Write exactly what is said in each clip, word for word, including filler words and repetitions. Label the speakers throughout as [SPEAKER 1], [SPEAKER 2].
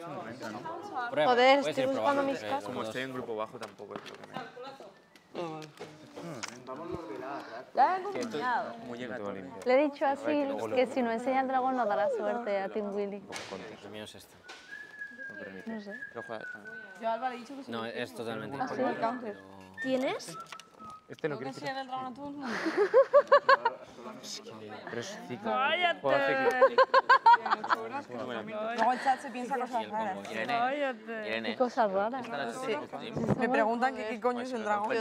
[SPEAKER 1] Joder, estoy buscando mis cascos.
[SPEAKER 2] Como estoy en grupo bajo tampoco es lo que me...
[SPEAKER 1] Ya he combinado. Le he dicho a Sil que si no enseña el dragón no dará suerte a Team Willy.
[SPEAKER 3] El mío es este.
[SPEAKER 1] No sé.
[SPEAKER 4] Yo a Alba le he dicho que sí.
[SPEAKER 3] No, es totalmente
[SPEAKER 4] ¿Ah, sí?
[SPEAKER 3] diferente.
[SPEAKER 1] ¿Tienes?
[SPEAKER 2] Este no
[SPEAKER 4] ¿Tengo que
[SPEAKER 2] quiere
[SPEAKER 4] enseñar el dragón a todo el mundo?
[SPEAKER 2] Pero es ciclo.
[SPEAKER 5] ¡Cállate!
[SPEAKER 2] Puedo hacer
[SPEAKER 4] Luego el chat se piensa cosas raras.
[SPEAKER 5] ¡Cállate!
[SPEAKER 1] Qué cosas raras.
[SPEAKER 4] Me preguntan que qué coño es el dragón.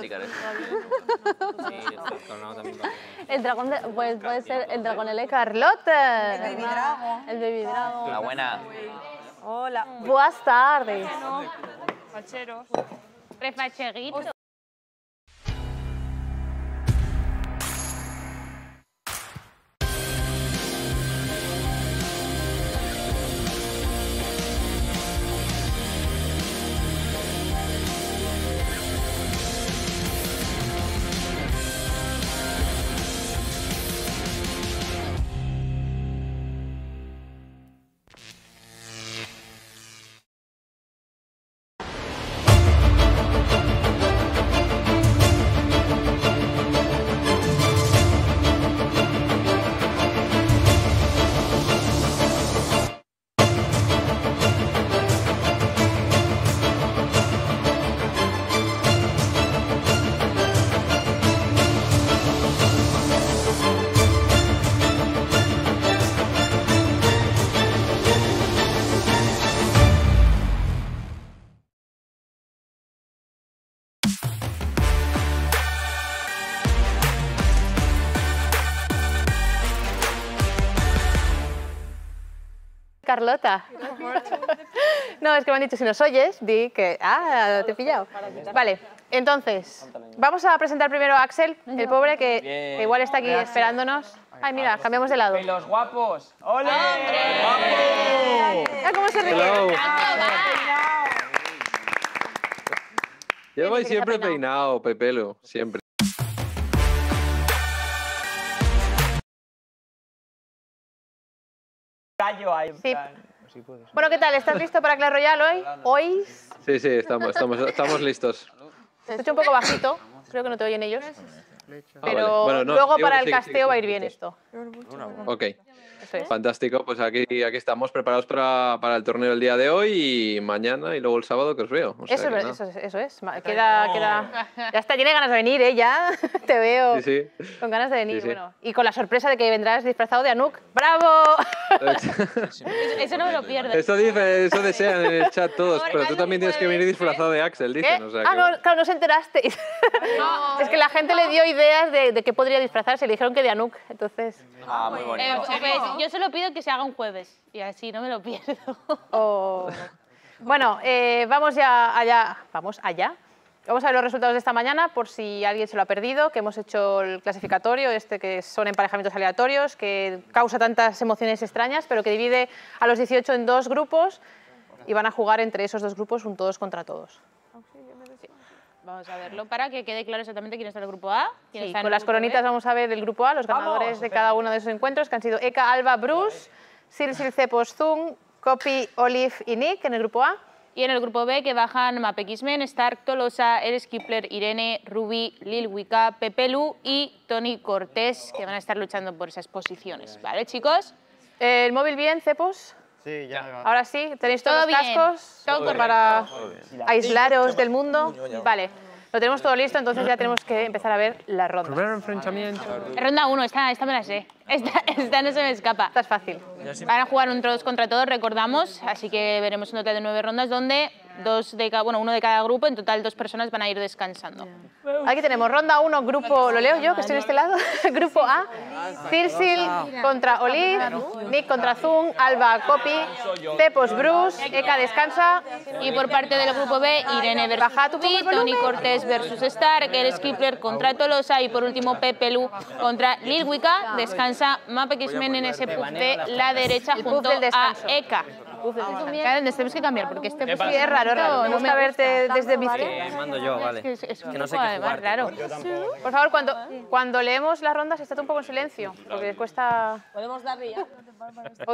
[SPEAKER 1] El dragón de, pues puede ser el dragón L. Carlota.
[SPEAKER 4] El baby dragon.
[SPEAKER 1] El baby dragon.
[SPEAKER 6] La buena.
[SPEAKER 4] Hola.
[SPEAKER 1] Buenas tardes.
[SPEAKER 5] Facheros. Prefacheguito.
[SPEAKER 1] Carlota. No, es que me han dicho, si nos oyes, di que... Ah, te he pillado. Vale, entonces, vamos a presentar primero a Axel, el pobre, que, que igual está aquí esperándonos. Ay, mira, cambiamos de lado.
[SPEAKER 6] ¡Los guapos! ¡Ole!
[SPEAKER 1] Ah, ¿cómo se ríe?
[SPEAKER 7] Yo voy siempre peinado, Pepelo, siempre.
[SPEAKER 1] Sí. Bueno, ¿qué tal? ¿Estás listo para Clash Royale hoy? ¿Hoy?
[SPEAKER 7] Sí, sí, estamos, estamos, estamos listos.
[SPEAKER 1] Te escucho un poco bajito, creo que no te oyen ellos.
[SPEAKER 7] Ah,
[SPEAKER 1] Pero
[SPEAKER 7] vale. Bueno, no,
[SPEAKER 1] luego
[SPEAKER 7] digo
[SPEAKER 1] para
[SPEAKER 7] que
[SPEAKER 1] el
[SPEAKER 7] sí,
[SPEAKER 1] casteo
[SPEAKER 7] sí,
[SPEAKER 1] va a
[SPEAKER 7] sí,
[SPEAKER 1] ir bien
[SPEAKER 7] sí.
[SPEAKER 1] esto.
[SPEAKER 7] Ok,
[SPEAKER 1] Eso es.
[SPEAKER 7] fantástico. Pues aquí, aquí estamos preparados para, para el torneo el día de hoy y mañana y luego el sábado que os veo. O sea
[SPEAKER 1] Eso,
[SPEAKER 7] que
[SPEAKER 1] es,
[SPEAKER 7] nada.
[SPEAKER 1] eso es, eso es. Ma- Queda, queda... Ya está, tiene ganas de venir, ¿eh? Ya te veo
[SPEAKER 7] Sí, sí.
[SPEAKER 1] con ganas de venir.
[SPEAKER 7] Sí, sí.
[SPEAKER 1] Bueno, y con la sorpresa de que vendrás disfrazado de Anuk. ¡Bravo!
[SPEAKER 5] Eso no me lo pierdo.
[SPEAKER 7] Eso dice, eso desean en el chat todos, pero tú también tienes que venir disfrazado de Axel,
[SPEAKER 1] ¿Qué?
[SPEAKER 7] dicen. O sea
[SPEAKER 1] Ah,
[SPEAKER 7] que-
[SPEAKER 1] no, claro, no os enterasteis. Es que la gente le dio ideas de, de qué podría disfrazarse. Le dijeron que de Anuk, entonces...
[SPEAKER 6] Ah, muy bonito.
[SPEAKER 5] Eh, pues, yo solo pido que se haga un jueves y así no me lo pierdo.
[SPEAKER 1] Oh. Bueno, eh, vamos ya allá. Vamos allá. Vamos a ver los resultados de esta mañana por si alguien se lo ha perdido, que hemos hecho el clasificatorio, este que son emparejamientos aleatorios, que causa tantas emociones extrañas, pero que divide a los dieciocho en dos grupos y van a jugar entre esos dos grupos un todos contra todos.
[SPEAKER 5] Vamos a verlo para que quede claro exactamente quién está en el grupo A. Quién
[SPEAKER 1] Sí,
[SPEAKER 5] está en
[SPEAKER 1] con
[SPEAKER 5] el
[SPEAKER 1] las
[SPEAKER 5] grupo
[SPEAKER 1] coronitas
[SPEAKER 5] B.
[SPEAKER 1] vamos a ver el grupo A, los ganadores de cada uno de esos encuentros, que han sido Eka, Alba, Bruce, Sil, Sil, Cepos, Zung, Copy, Olive y Nick en el grupo A.
[SPEAKER 5] Y en el grupo B que bajan Mape X-Men, Stark, Tolosa, Eres Kipler, Irene, Ruby, Lil Wicca, Pepelu y Tony Cortés, que van a estar luchando por esas posiciones. ¿Vale, chicos?
[SPEAKER 1] ¿El móvil bien, Cepos?
[SPEAKER 8] Sí, ya.
[SPEAKER 1] Ahora sí, tenéis todos
[SPEAKER 5] Todo
[SPEAKER 1] los
[SPEAKER 5] bien,
[SPEAKER 1] cascos
[SPEAKER 5] todo correcto.
[SPEAKER 1] para aislaros del mundo. Vale, lo tenemos todo listo, entonces ya tenemos que empezar a ver la ronda.
[SPEAKER 2] Primer enfrentamiento.
[SPEAKER 5] Ronda uno, esta, esta me la sé. Esta, esta no se me escapa.
[SPEAKER 1] Esta es fácil.
[SPEAKER 5] Van a jugar un todos contra todos, recordamos, así que veremos un total de nueve rondas donde dos de cada, bueno, uno de cada grupo, en total dos personas van a ir descansando.
[SPEAKER 1] Aquí tenemos ronda uno, grupo, lo leo yo, que estoy en este lado. Grupo A, Cirsil contra Olive, Nick contra Zung, Alba, Copy, Cepos, Bruce, Eka descansa.
[SPEAKER 5] Y por parte del grupo B, Irene versus
[SPEAKER 1] Baja tu poco el
[SPEAKER 5] Ruby, Tony
[SPEAKER 1] volumen.
[SPEAKER 5] Cortés versus Stark, Eres Kipler contra Tolosa y por último Pepelu contra Lil Wicca. Descansa Mape X-Men en ese puff de la derecha
[SPEAKER 1] El puff
[SPEAKER 5] junto
[SPEAKER 1] del
[SPEAKER 5] a
[SPEAKER 1] descanso.
[SPEAKER 5] Eka. Claro, nos tenemos que cambiar porque este puff
[SPEAKER 1] Sí, es raro, raro. Me gusta verte desde mi...
[SPEAKER 3] Eh, mando yo, vale.
[SPEAKER 5] es, es un
[SPEAKER 3] Que no sé
[SPEAKER 5] poco
[SPEAKER 3] qué
[SPEAKER 5] además
[SPEAKER 3] jugar.
[SPEAKER 5] raro.
[SPEAKER 1] Por favor, cuando, cuando leemos las rondas, estate un poco en silencio, porque cuesta...
[SPEAKER 4] Podemos darle ya.
[SPEAKER 1] Uy,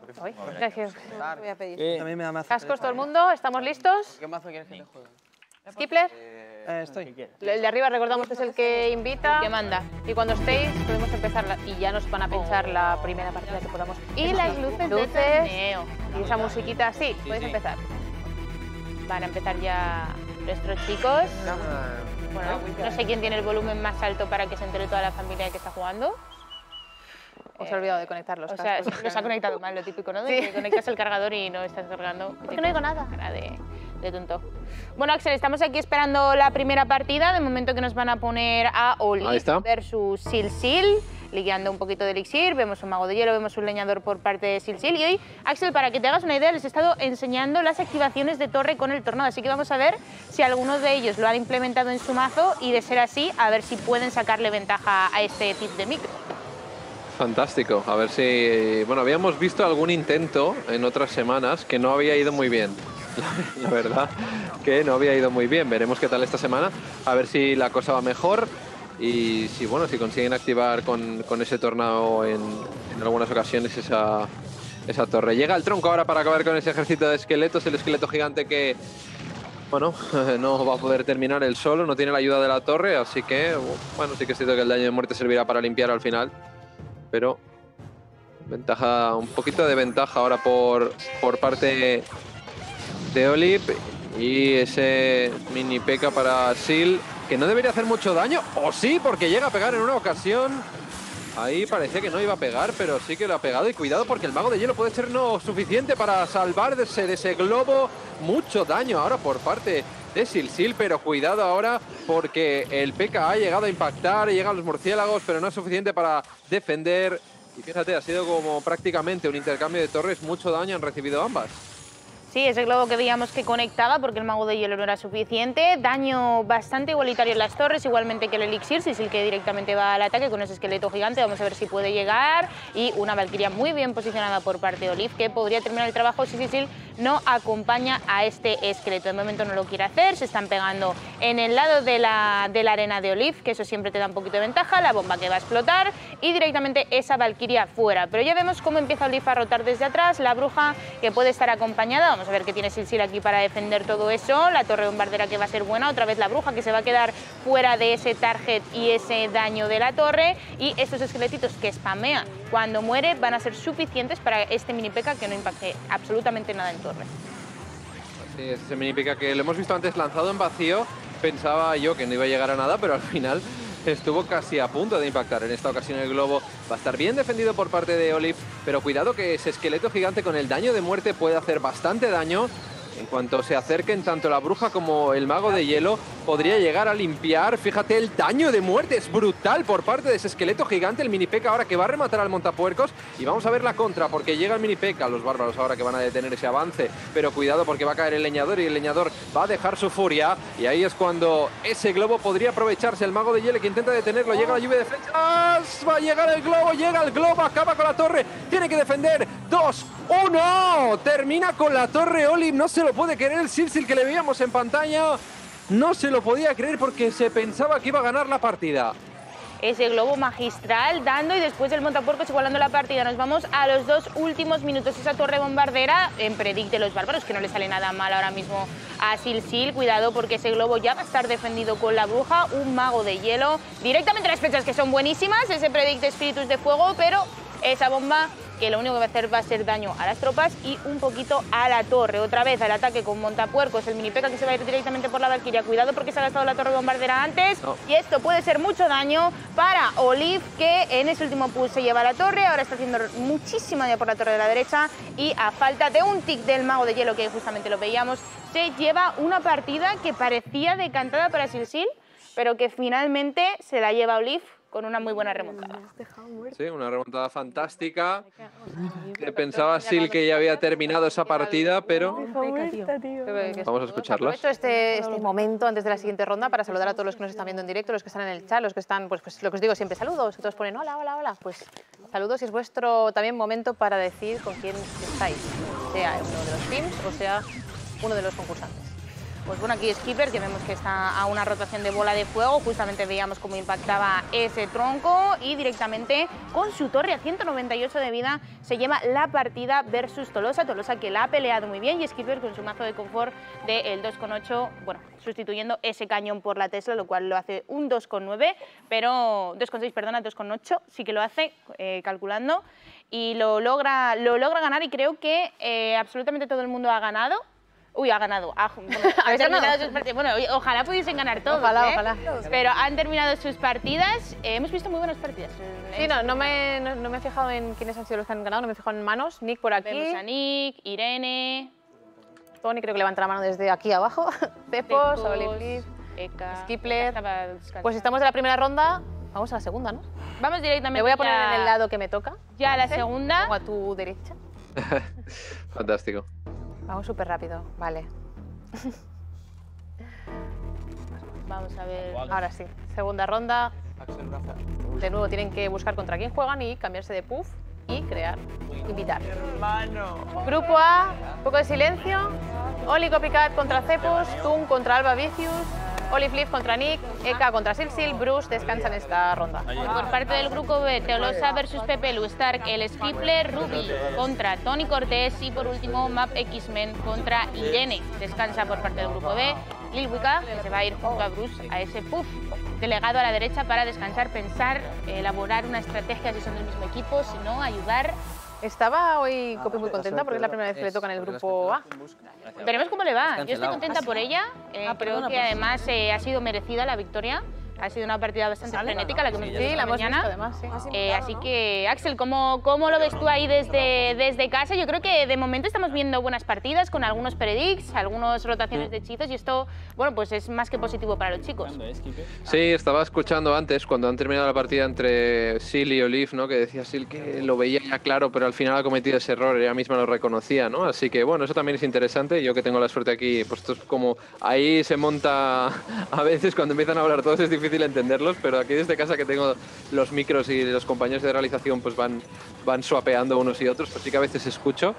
[SPEAKER 1] Uy, gracias.
[SPEAKER 4] Voy a pedir.
[SPEAKER 8] Eh,
[SPEAKER 9] A mí me da mazo.
[SPEAKER 1] Cascos todo el mundo, ¿estamos listos?
[SPEAKER 6] ¿Qué mazo quieres que te juegue?
[SPEAKER 1] Skipler,
[SPEAKER 9] Eh, estoy.
[SPEAKER 1] el de arriba recordamos que es el que invita.
[SPEAKER 5] ¿Qué manda?
[SPEAKER 1] Y cuando estéis podemos empezar la- y ya nos van a pinchar la primera partida que podamos.
[SPEAKER 5] Y las luces, de
[SPEAKER 1] luces
[SPEAKER 5] torneo.
[SPEAKER 1] y esa musiquita. Sí, podéis empezar.
[SPEAKER 5] Van a empezar ya nuestros chicos. Bueno, no sé quién tiene el volumen más alto para que se entere toda la familia de que está jugando.
[SPEAKER 1] Os he olvidado de conectar los
[SPEAKER 5] O sea,
[SPEAKER 1] cascos.
[SPEAKER 5] los ha conectado mal, lo típico, ¿no? De
[SPEAKER 1] Sí.
[SPEAKER 5] que conectas el cargador y no estás cargando. Porque no digo nada. Cara de, de tonto. Bueno, Axel, estamos aquí esperando la primera partida. De momento que nos van a poner a
[SPEAKER 7] Ahí
[SPEAKER 5] Oli
[SPEAKER 7] está.
[SPEAKER 5] versus Silsil, liqueando un poquito de elixir. Vemos un mago de hielo, vemos un leñador por parte de Silsil. Y hoy, Axel, para que te hagas una idea, les he estado enseñando las activaciones de torre con el tornado. Así que vamos a ver si algunos de ellos lo han implementado en su mazo y, de ser así, a ver si pueden sacarle ventaja a este tip de micro.
[SPEAKER 7] Fantástico. A ver si... Bueno, habíamos visto algún intento en otras semanas que no había ido muy bien. La, la verdad que no había ido muy bien. Veremos qué tal esta semana. A ver si la cosa va mejor. Y si, bueno, si consiguen activar con, con ese tornado en, en algunas ocasiones esa, esa torre. Llega el tronco ahora para acabar con ese ejército de esqueletos. El esqueleto gigante que... Bueno, no va a poder terminar él solo. No tiene la ayuda de la torre. Así que, bueno, sí que es cierto que el daño de muerte servirá para limpiar al final. Pero ventaja, un poquito de ventaja ahora por, por parte de Olive. Y ese mini P K para Sil, que no debería hacer mucho daño. O sí, porque llega a pegar en una ocasión. Ahí parecía que no iba a pegar, pero sí que lo ha pegado. Y cuidado, porque el mago de hielo puede ser no suficiente para salvarse de ese globo. Mucho daño ahora por parte de Silsil, pero cuidado ahora porque el P K ha llegado a impactar, llegan los murciélagos, pero no es suficiente para defender. Y fíjate, ha sido como prácticamente un intercambio de torres, mucho daño han recibido ambas.
[SPEAKER 5] Sí, ese globo que veíamos que conectaba porque el mago de hielo no era suficiente. Daño bastante igualitario en las torres, igualmente que el elixir, si es el que directamente va al ataque con ese esqueleto gigante. Vamos a ver si puede llegar. Y una valquiria muy bien posicionada por parte de Olive, que podría terminar el trabajo si Silsil no acompaña a este esqueleto. De momento no lo quiere hacer, se están pegando en el lado de la, de la arena de Olive, que eso siempre te da un poquito de ventaja. La bomba que va a explotar y directamente esa valquiria fuera. Pero ya vemos cómo empieza Olive a rotar desde atrás. La bruja que puede estar acompañada. Vamos a ver qué tiene Silsil aquí para defender todo eso. La torre bombardera que va a ser buena. Otra vez la bruja que se va a quedar fuera de ese target y ese daño de la torre. Y estos esqueletitos que spamean cuando muere van a ser suficientes para este mini P K que no impacte absolutamente nada en torre.
[SPEAKER 7] Sí, es ese mini P K que lo hemos visto antes lanzado en vacío. Pensaba yo que no iba a llegar a nada, pero al final estuvo casi a punto de impactar. En esta ocasión el globo va a estar bien defendido por parte de Olive, pero cuidado que ese esqueleto gigante con el daño de muerte puede hacer bastante daño. En cuanto se acerquen tanto la bruja como el mago de hielo, podría llegar a limpiar. Fíjate, el daño de muerte es brutal por parte de ese esqueleto gigante. El mini P K ahora que va a rematar al montapuercos. Y vamos a ver la contra, porque llega el mini P K. Los bárbaros ahora que van a detener ese avance. Pero cuidado porque va a caer el leñador y el leñador va a dejar su furia. Y ahí es cuando ese globo podría aprovecharse. El mago de hielo que intenta detenerlo. Llega la lluvia de flechas. Va a llegar el globo, llega el globo, acaba con la torre. Tiene que defender. Dos, uno. Termina con la torre Olive. No se lo puede creer el Silsil que le veíamos en pantalla. No se lo podía creer porque se pensaba que iba a ganar la partida.
[SPEAKER 5] Ese globo magistral dando y después el montapuercos igualando la partida. Nos vamos a los dos últimos minutos. Esa torre bombardera en predict de los bárbaros, que no le sale nada mal ahora mismo a Silsil. Cuidado porque ese globo ya va a estar defendido con la bruja. Un mago de hielo. Directamente las flechas que son buenísimas. Ese predict de espíritus de fuego, pero esa bomba que lo único que va a hacer va a ser daño a las tropas y un poquito a la torre. Otra vez al ataque con montapuercos, el mini P K que se va a ir directamente por la valquiria. Cuidado porque se ha gastado la torre bombardera antes. No. Y esto puede ser mucho daño para Olive, que en ese último push se lleva la torre. Ahora está haciendo muchísimo daño por la torre de la derecha y a falta de un tic del mago de hielo, que justamente lo veíamos, se lleva una partida que parecía decantada para Silsil, pero que finalmente se la lleva Olive con una muy buena remontada.
[SPEAKER 7] Sí, una remontada fantástica. Pensaba Sil que ya había terminado esa partida, pero vamos a escucharlas.
[SPEAKER 1] Aprovecho este, este momento antes de la siguiente ronda para saludar a todos los que nos están viendo en directo, los que están en el chat, los que están, pues, pues lo que os digo siempre, saludos, que todos ponen hola, hola, hola. Pues saludos y es vuestro también momento para decir con quién estáis, sea uno de los teams o sea uno de los concursantes.
[SPEAKER 5] pues bueno, aquí Skipper, que vemos que está a una rotación de bola de fuego, justamente veíamos cómo impactaba ese tronco y directamente con su torre a ciento noventa y ocho de vida se lleva la partida versus Tolosa. Tolosa que la ha peleado muy bien y Skipper con su mazo de confort del dos coma ocho, bueno, sustituyendo ese cañón por la Tesla, lo cual lo hace un dos coma nueve, pero dos coma seis, perdona, dos coma ocho, sí que lo hace eh, calculando y lo logra, lo logra ganar y creo que eh, absolutamente todo el mundo ha ganado. Uy, ha ganado. Ha, bueno, han terminado sus partidas. Bueno, ojalá pudiesen ganar todos,
[SPEAKER 1] Ojalá,
[SPEAKER 5] ¿eh?
[SPEAKER 1] ojalá.
[SPEAKER 5] Pero han terminado sus partidas. Eh, hemos visto muy buenas partidas.
[SPEAKER 1] Sí, no, no, me, no, no me he fijado en quiénes han sido los que han ganado, no me he fijado en manos. Nick por aquí.
[SPEAKER 5] Vemos a Nick, Irene,
[SPEAKER 1] Tony creo que levanta la mano desde aquí abajo. Cepos,
[SPEAKER 5] Tecos,
[SPEAKER 1] Oliflip.
[SPEAKER 5] Eka.
[SPEAKER 1] Skipler.
[SPEAKER 5] Estaba descansando.
[SPEAKER 1] Pues estamos de la primera ronda, vamos a la segunda, ¿no?
[SPEAKER 5] Vamos directamente.
[SPEAKER 1] Me voy a poner
[SPEAKER 5] ya,
[SPEAKER 1] en el lado que me toca.
[SPEAKER 5] Ya a la
[SPEAKER 1] ¿Sí?
[SPEAKER 5] segunda.
[SPEAKER 1] Pongo a tu derecha.
[SPEAKER 7] Fantástico.
[SPEAKER 1] Vamos súper rápido, vale.
[SPEAKER 5] Vamos a ver.
[SPEAKER 1] Ahora sí, segunda ronda. De nuevo tienen que buscar contra quién juegan y cambiarse de puff y crear, invitar.
[SPEAKER 6] Hermano.
[SPEAKER 1] Grupo A, un poco de silencio. Oli Copycat contra Cepos, Tung contra Alba Vicious, Oli Flip contra Nick, Eka contra Silsil, Bruce descansa en esta ronda.
[SPEAKER 5] Por parte del grupo B, Teolosa versus Pepe Lu Stark, el Skipler, Ruby contra Tony Cortés y por último Map X-Men contra Irene. Descansa por parte del grupo B, Lil Wicca, que se va a ir junto a Bruce a ese puff delegado a la derecha para descansar, pensar, elaborar una estrategia si son del mismo equipo, si no, ayudar.
[SPEAKER 1] Estaba hoy Copi muy contenta porque es la primera vez que le toca en el grupo A.
[SPEAKER 5] Veremos cómo le va. Yo estoy
[SPEAKER 3] Cancelado.
[SPEAKER 5] contenta por ella. Eh,
[SPEAKER 4] Ah,
[SPEAKER 5] creo
[SPEAKER 4] perdona,
[SPEAKER 5] que
[SPEAKER 4] pues.
[SPEAKER 5] además eh, ha sido merecida la victoria. Ha sido una partida bastante frenética la que hemos visto
[SPEAKER 1] Sí, la
[SPEAKER 5] esta
[SPEAKER 1] hemos visto
[SPEAKER 5] mañana.
[SPEAKER 1] además, sí.
[SPEAKER 5] Eh, así que, Axel, ¿cómo, ¿cómo lo ves tú ahí desde, desde casa? Yo creo que de momento estamos viendo buenas partidas con algunos predicts, algunas rotaciones de hechizos y esto, bueno, pues es más que positivo para los chicos.
[SPEAKER 7] Sí, estaba escuchando antes cuando han terminado la partida entre Sil y Olive, ¿no? Que decía Sil que lo veía ya claro, pero al final ha cometido ese error, ella misma lo reconocía, ¿no? Así que bueno, eso también es interesante. Yo que tengo la suerte aquí, pues esto es como ahí se monta a veces cuando empiezan a hablar todos es difícil entenderlos, pero aquí desde casa que tengo los micros y los compañeros de realización pues van, van swapeando unos y otros, pues sí que a veces escucho.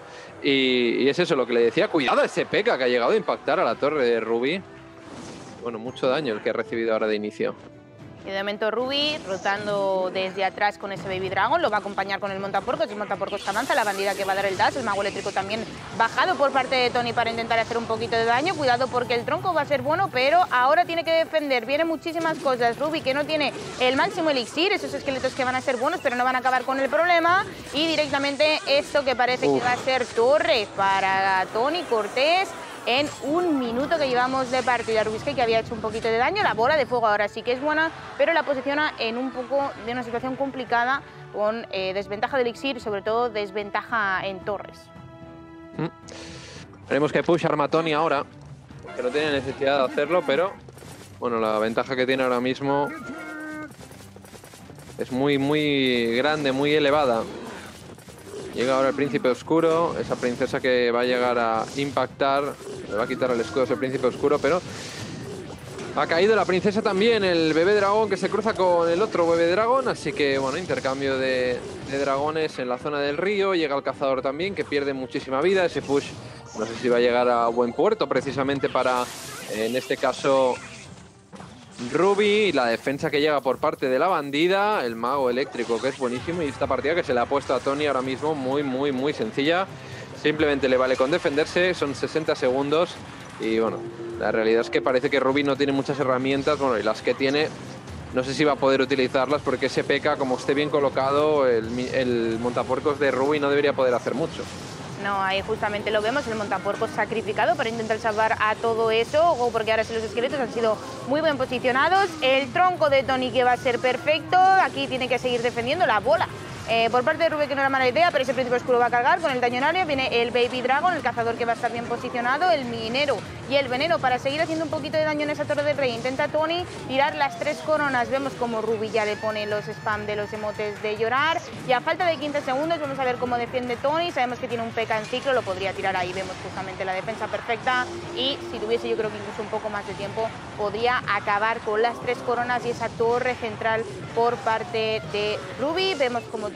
[SPEAKER 7] Y, y es eso lo que le decía, cuidado ese P.E.K.K.A que ha llegado a impactar a la torre de Ruby. Bueno, mucho daño el que ha recibido ahora de inicio.
[SPEAKER 5] Y de momento Ruby rotando desde atrás con ese Baby Dragon, lo va a acompañar con el montaporcos, el montaporcos que avanza, la bandida que va a dar el dash, el mago eléctrico también bajado por parte de Tony para intentar hacer un poquito de daño, cuidado porque el tronco va a ser bueno, pero ahora tiene que defender, vienen muchísimas cosas, Ruby que no tiene el máximo elixir, esos esqueletos que van a ser buenos pero no van a acabar con el problema y directamente esto que parece Uf. que va a ser torre para Tony Cortés. En un minuto que llevamos de partida, Rubisque que había hecho un poquito de daño, la bola de fuego ahora sí que es buena, pero la posiciona en un poco de una situación complicada con eh, desventaja de elixir y sobre todo desventaja en torres.
[SPEAKER 7] Mm. Veremos que push arma Tony ahora, que no tiene necesidad de hacerlo, pero bueno, la ventaja que tiene ahora mismo es muy, muy grande, muy elevada. Llega ahora el príncipe oscuro, esa princesa que va a llegar a impactar, le va a quitar el escudo a ese príncipe oscuro, pero ha caído la princesa también, el bebé dragón que se cruza con el otro bebé dragón, así que bueno, intercambio de, de dragones en la zona del río, llega el cazador también que pierde muchísima vida, ese push no sé si va a llegar a buen puerto precisamente para, en este caso, Ruby y la defensa que llega por parte de la bandida, el mago eléctrico que es buenísimo y esta partida que se le ha puesto a Tony ahora mismo muy, muy, muy sencilla. Simplemente le vale con defenderse, son sesenta segundos y bueno, la realidad es que parece que Ruby no tiene muchas herramientas, bueno, y las que tiene no sé si va a poder utilizarlas porque ese P K, como esté bien colocado, el, el montapuercos de Ruby no debería poder hacer mucho.
[SPEAKER 5] No, ahí justamente lo vemos, el montapuercos sacrificado para intentar salvar a todo eso, o porque ahora sí los esqueletos han sido muy bien posicionados. El tronco de Tony que va a ser perfecto, aquí tiene que seguir defendiendo la bola. Eh, por parte de Ruby que no era mala idea, pero ese príncipe oscuro va a cargar con el daño en área, viene el Baby Dragon, el cazador que va a estar bien posicionado, el minero y el veneno para seguir haciendo un poquito de daño en esa torre del rey. Intenta Tony tirar las tres coronas, vemos como Ruby ya le pone los spam de los emotes de llorar y a falta de quince segundos vamos a ver cómo defiende Tony, sabemos que tiene un P K en ciclo, lo podría tirar ahí, vemos justamente la defensa perfecta y si tuviese yo creo que incluso un poco más de tiempo podría acabar con las tres coronas y esa torre central por parte de Ruby, vemos como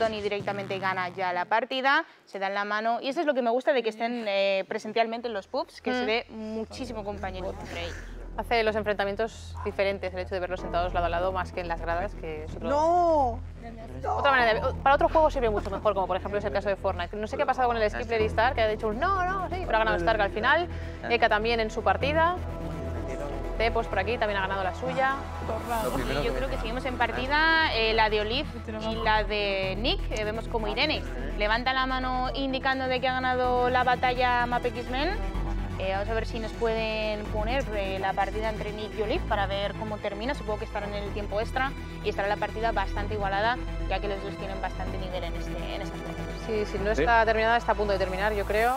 [SPEAKER 5] Tony directamente gana ya la partida, se dan la mano y eso es lo que me gusta de que estén eh, presencialmente en los pubs, que
[SPEAKER 1] Mm.
[SPEAKER 5] se ve muchísimo compañerismo entre ellos.
[SPEAKER 1] Hace los enfrentamientos diferentes el hecho de verlos sentados lado a lado más que en las gradas, que es otro-
[SPEAKER 4] ¡No!
[SPEAKER 1] otra manera. de- Para otros juegos sirve mucho mejor, como por ejemplo es el caso de Fortnite. No sé qué ha pasado con el Skipper y Stark, que ha dicho un no, no, sí, pero ha ganado Stark al final. Eka también en su partida. Tepos por aquí también ha ganado la suya.
[SPEAKER 5] Y yo creo que seguimos en partida, eh, la de Olive y la de Nick, eh, vemos como Irene levanta la mano indicando de que ha ganado la batalla Map X-Men. Eh, vamos a ver si nos pueden poner eh, la partida entre Nick y Olive para ver cómo termina. Supongo que estará en el tiempo extra y estará la partida bastante igualada, ya que los dos tienen bastante nivel en, este, en esta juego.
[SPEAKER 1] Sí, si no está terminada, está a punto de terminar, yo creo.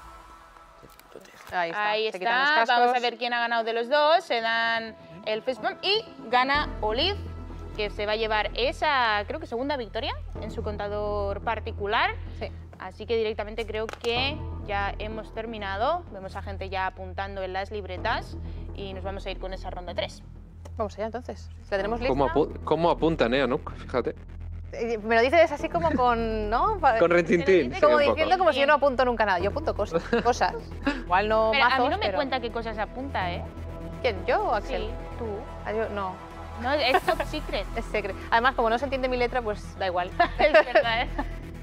[SPEAKER 1] Ahí está.
[SPEAKER 5] Ahí
[SPEAKER 1] se quitan los
[SPEAKER 5] está,
[SPEAKER 1] cascos.
[SPEAKER 5] vamos a ver quién ha ganado de los dos, se dan el fist bump y gana Olive, que se va a llevar esa, creo que segunda victoria en su contador particular.
[SPEAKER 1] Sí.
[SPEAKER 5] Así que directamente creo que ya hemos terminado. Vemos a gente ya apuntando en las libretas y nos vamos a ir con esa ronda tres.
[SPEAKER 1] Vamos allá entonces. ¿La tenemos lista?
[SPEAKER 7] ¿Cómo, apu- cómo apuntan, eh, Anuk? Fíjate.
[SPEAKER 1] Eh, Me lo dices así como con, ¿no? Pa-
[SPEAKER 7] Con retintín. sí,
[SPEAKER 1] Como
[SPEAKER 7] un poco.
[SPEAKER 1] diciendo como si yo no apunto nunca nada. Yo apunto cosas. cosas. Igual no
[SPEAKER 5] Pero a
[SPEAKER 1] mazos,
[SPEAKER 5] mí no me
[SPEAKER 1] pero-
[SPEAKER 5] cuenta qué cosas apunta, ¿eh?
[SPEAKER 1] ¿Quién? ¿Yo o Axel?
[SPEAKER 5] Sí, tú.
[SPEAKER 1] Ah, yo- no,
[SPEAKER 5] No, es top secret.
[SPEAKER 1] es secreto. Además, como no se entiende mi letra, pues da igual.
[SPEAKER 5] Es verdad, ¿eh?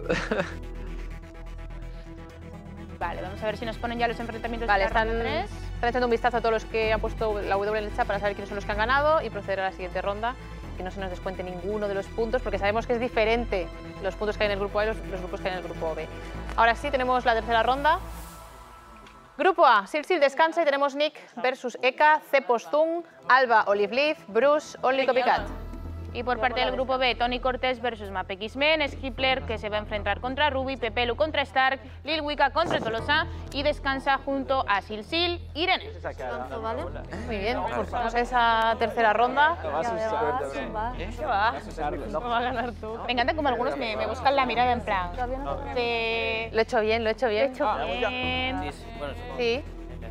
[SPEAKER 5] Vale, vamos a ver si nos ponen ya los enfrentamientos
[SPEAKER 1] Vale,
[SPEAKER 5] de la
[SPEAKER 1] están,
[SPEAKER 5] ronda tres.
[SPEAKER 1] están echando un vistazo a todos los que han puesto la W en el chat para saber quiénes son los que han ganado y proceder a la siguiente ronda. Que no se nos descuente ninguno de los puntos, porque sabemos que es diferente los puntos que hay en el grupo A y los, los grupos que hay en el grupo B. Ahora sí, tenemos la tercera ronda. Grupo A, Sil Sil descansa y tenemos Nick versus Eka, Cepos Zung, Alba, Olive Leaf, Bruce, Only Copycat.
[SPEAKER 5] Y por parte del grupo B, Tony Cortés versus Map X-Men, Skipler que se va a enfrentar contra Ruby, Pepelu contra Stark, Lil Wicca contra Tolosa y descansa junto a Sil Sil, Irene.
[SPEAKER 1] Muy bien, pues vamos a esa tercera ronda.
[SPEAKER 5] ¿Qué va? va a ganar tú? Me encanta como algunos me, me buscan la mirada en plan. de-
[SPEAKER 1] Lo he hecho bien, lo he hecho bien.
[SPEAKER 5] Bien.
[SPEAKER 3] Sí, sí, bueno, supongo.
[SPEAKER 1] Sí.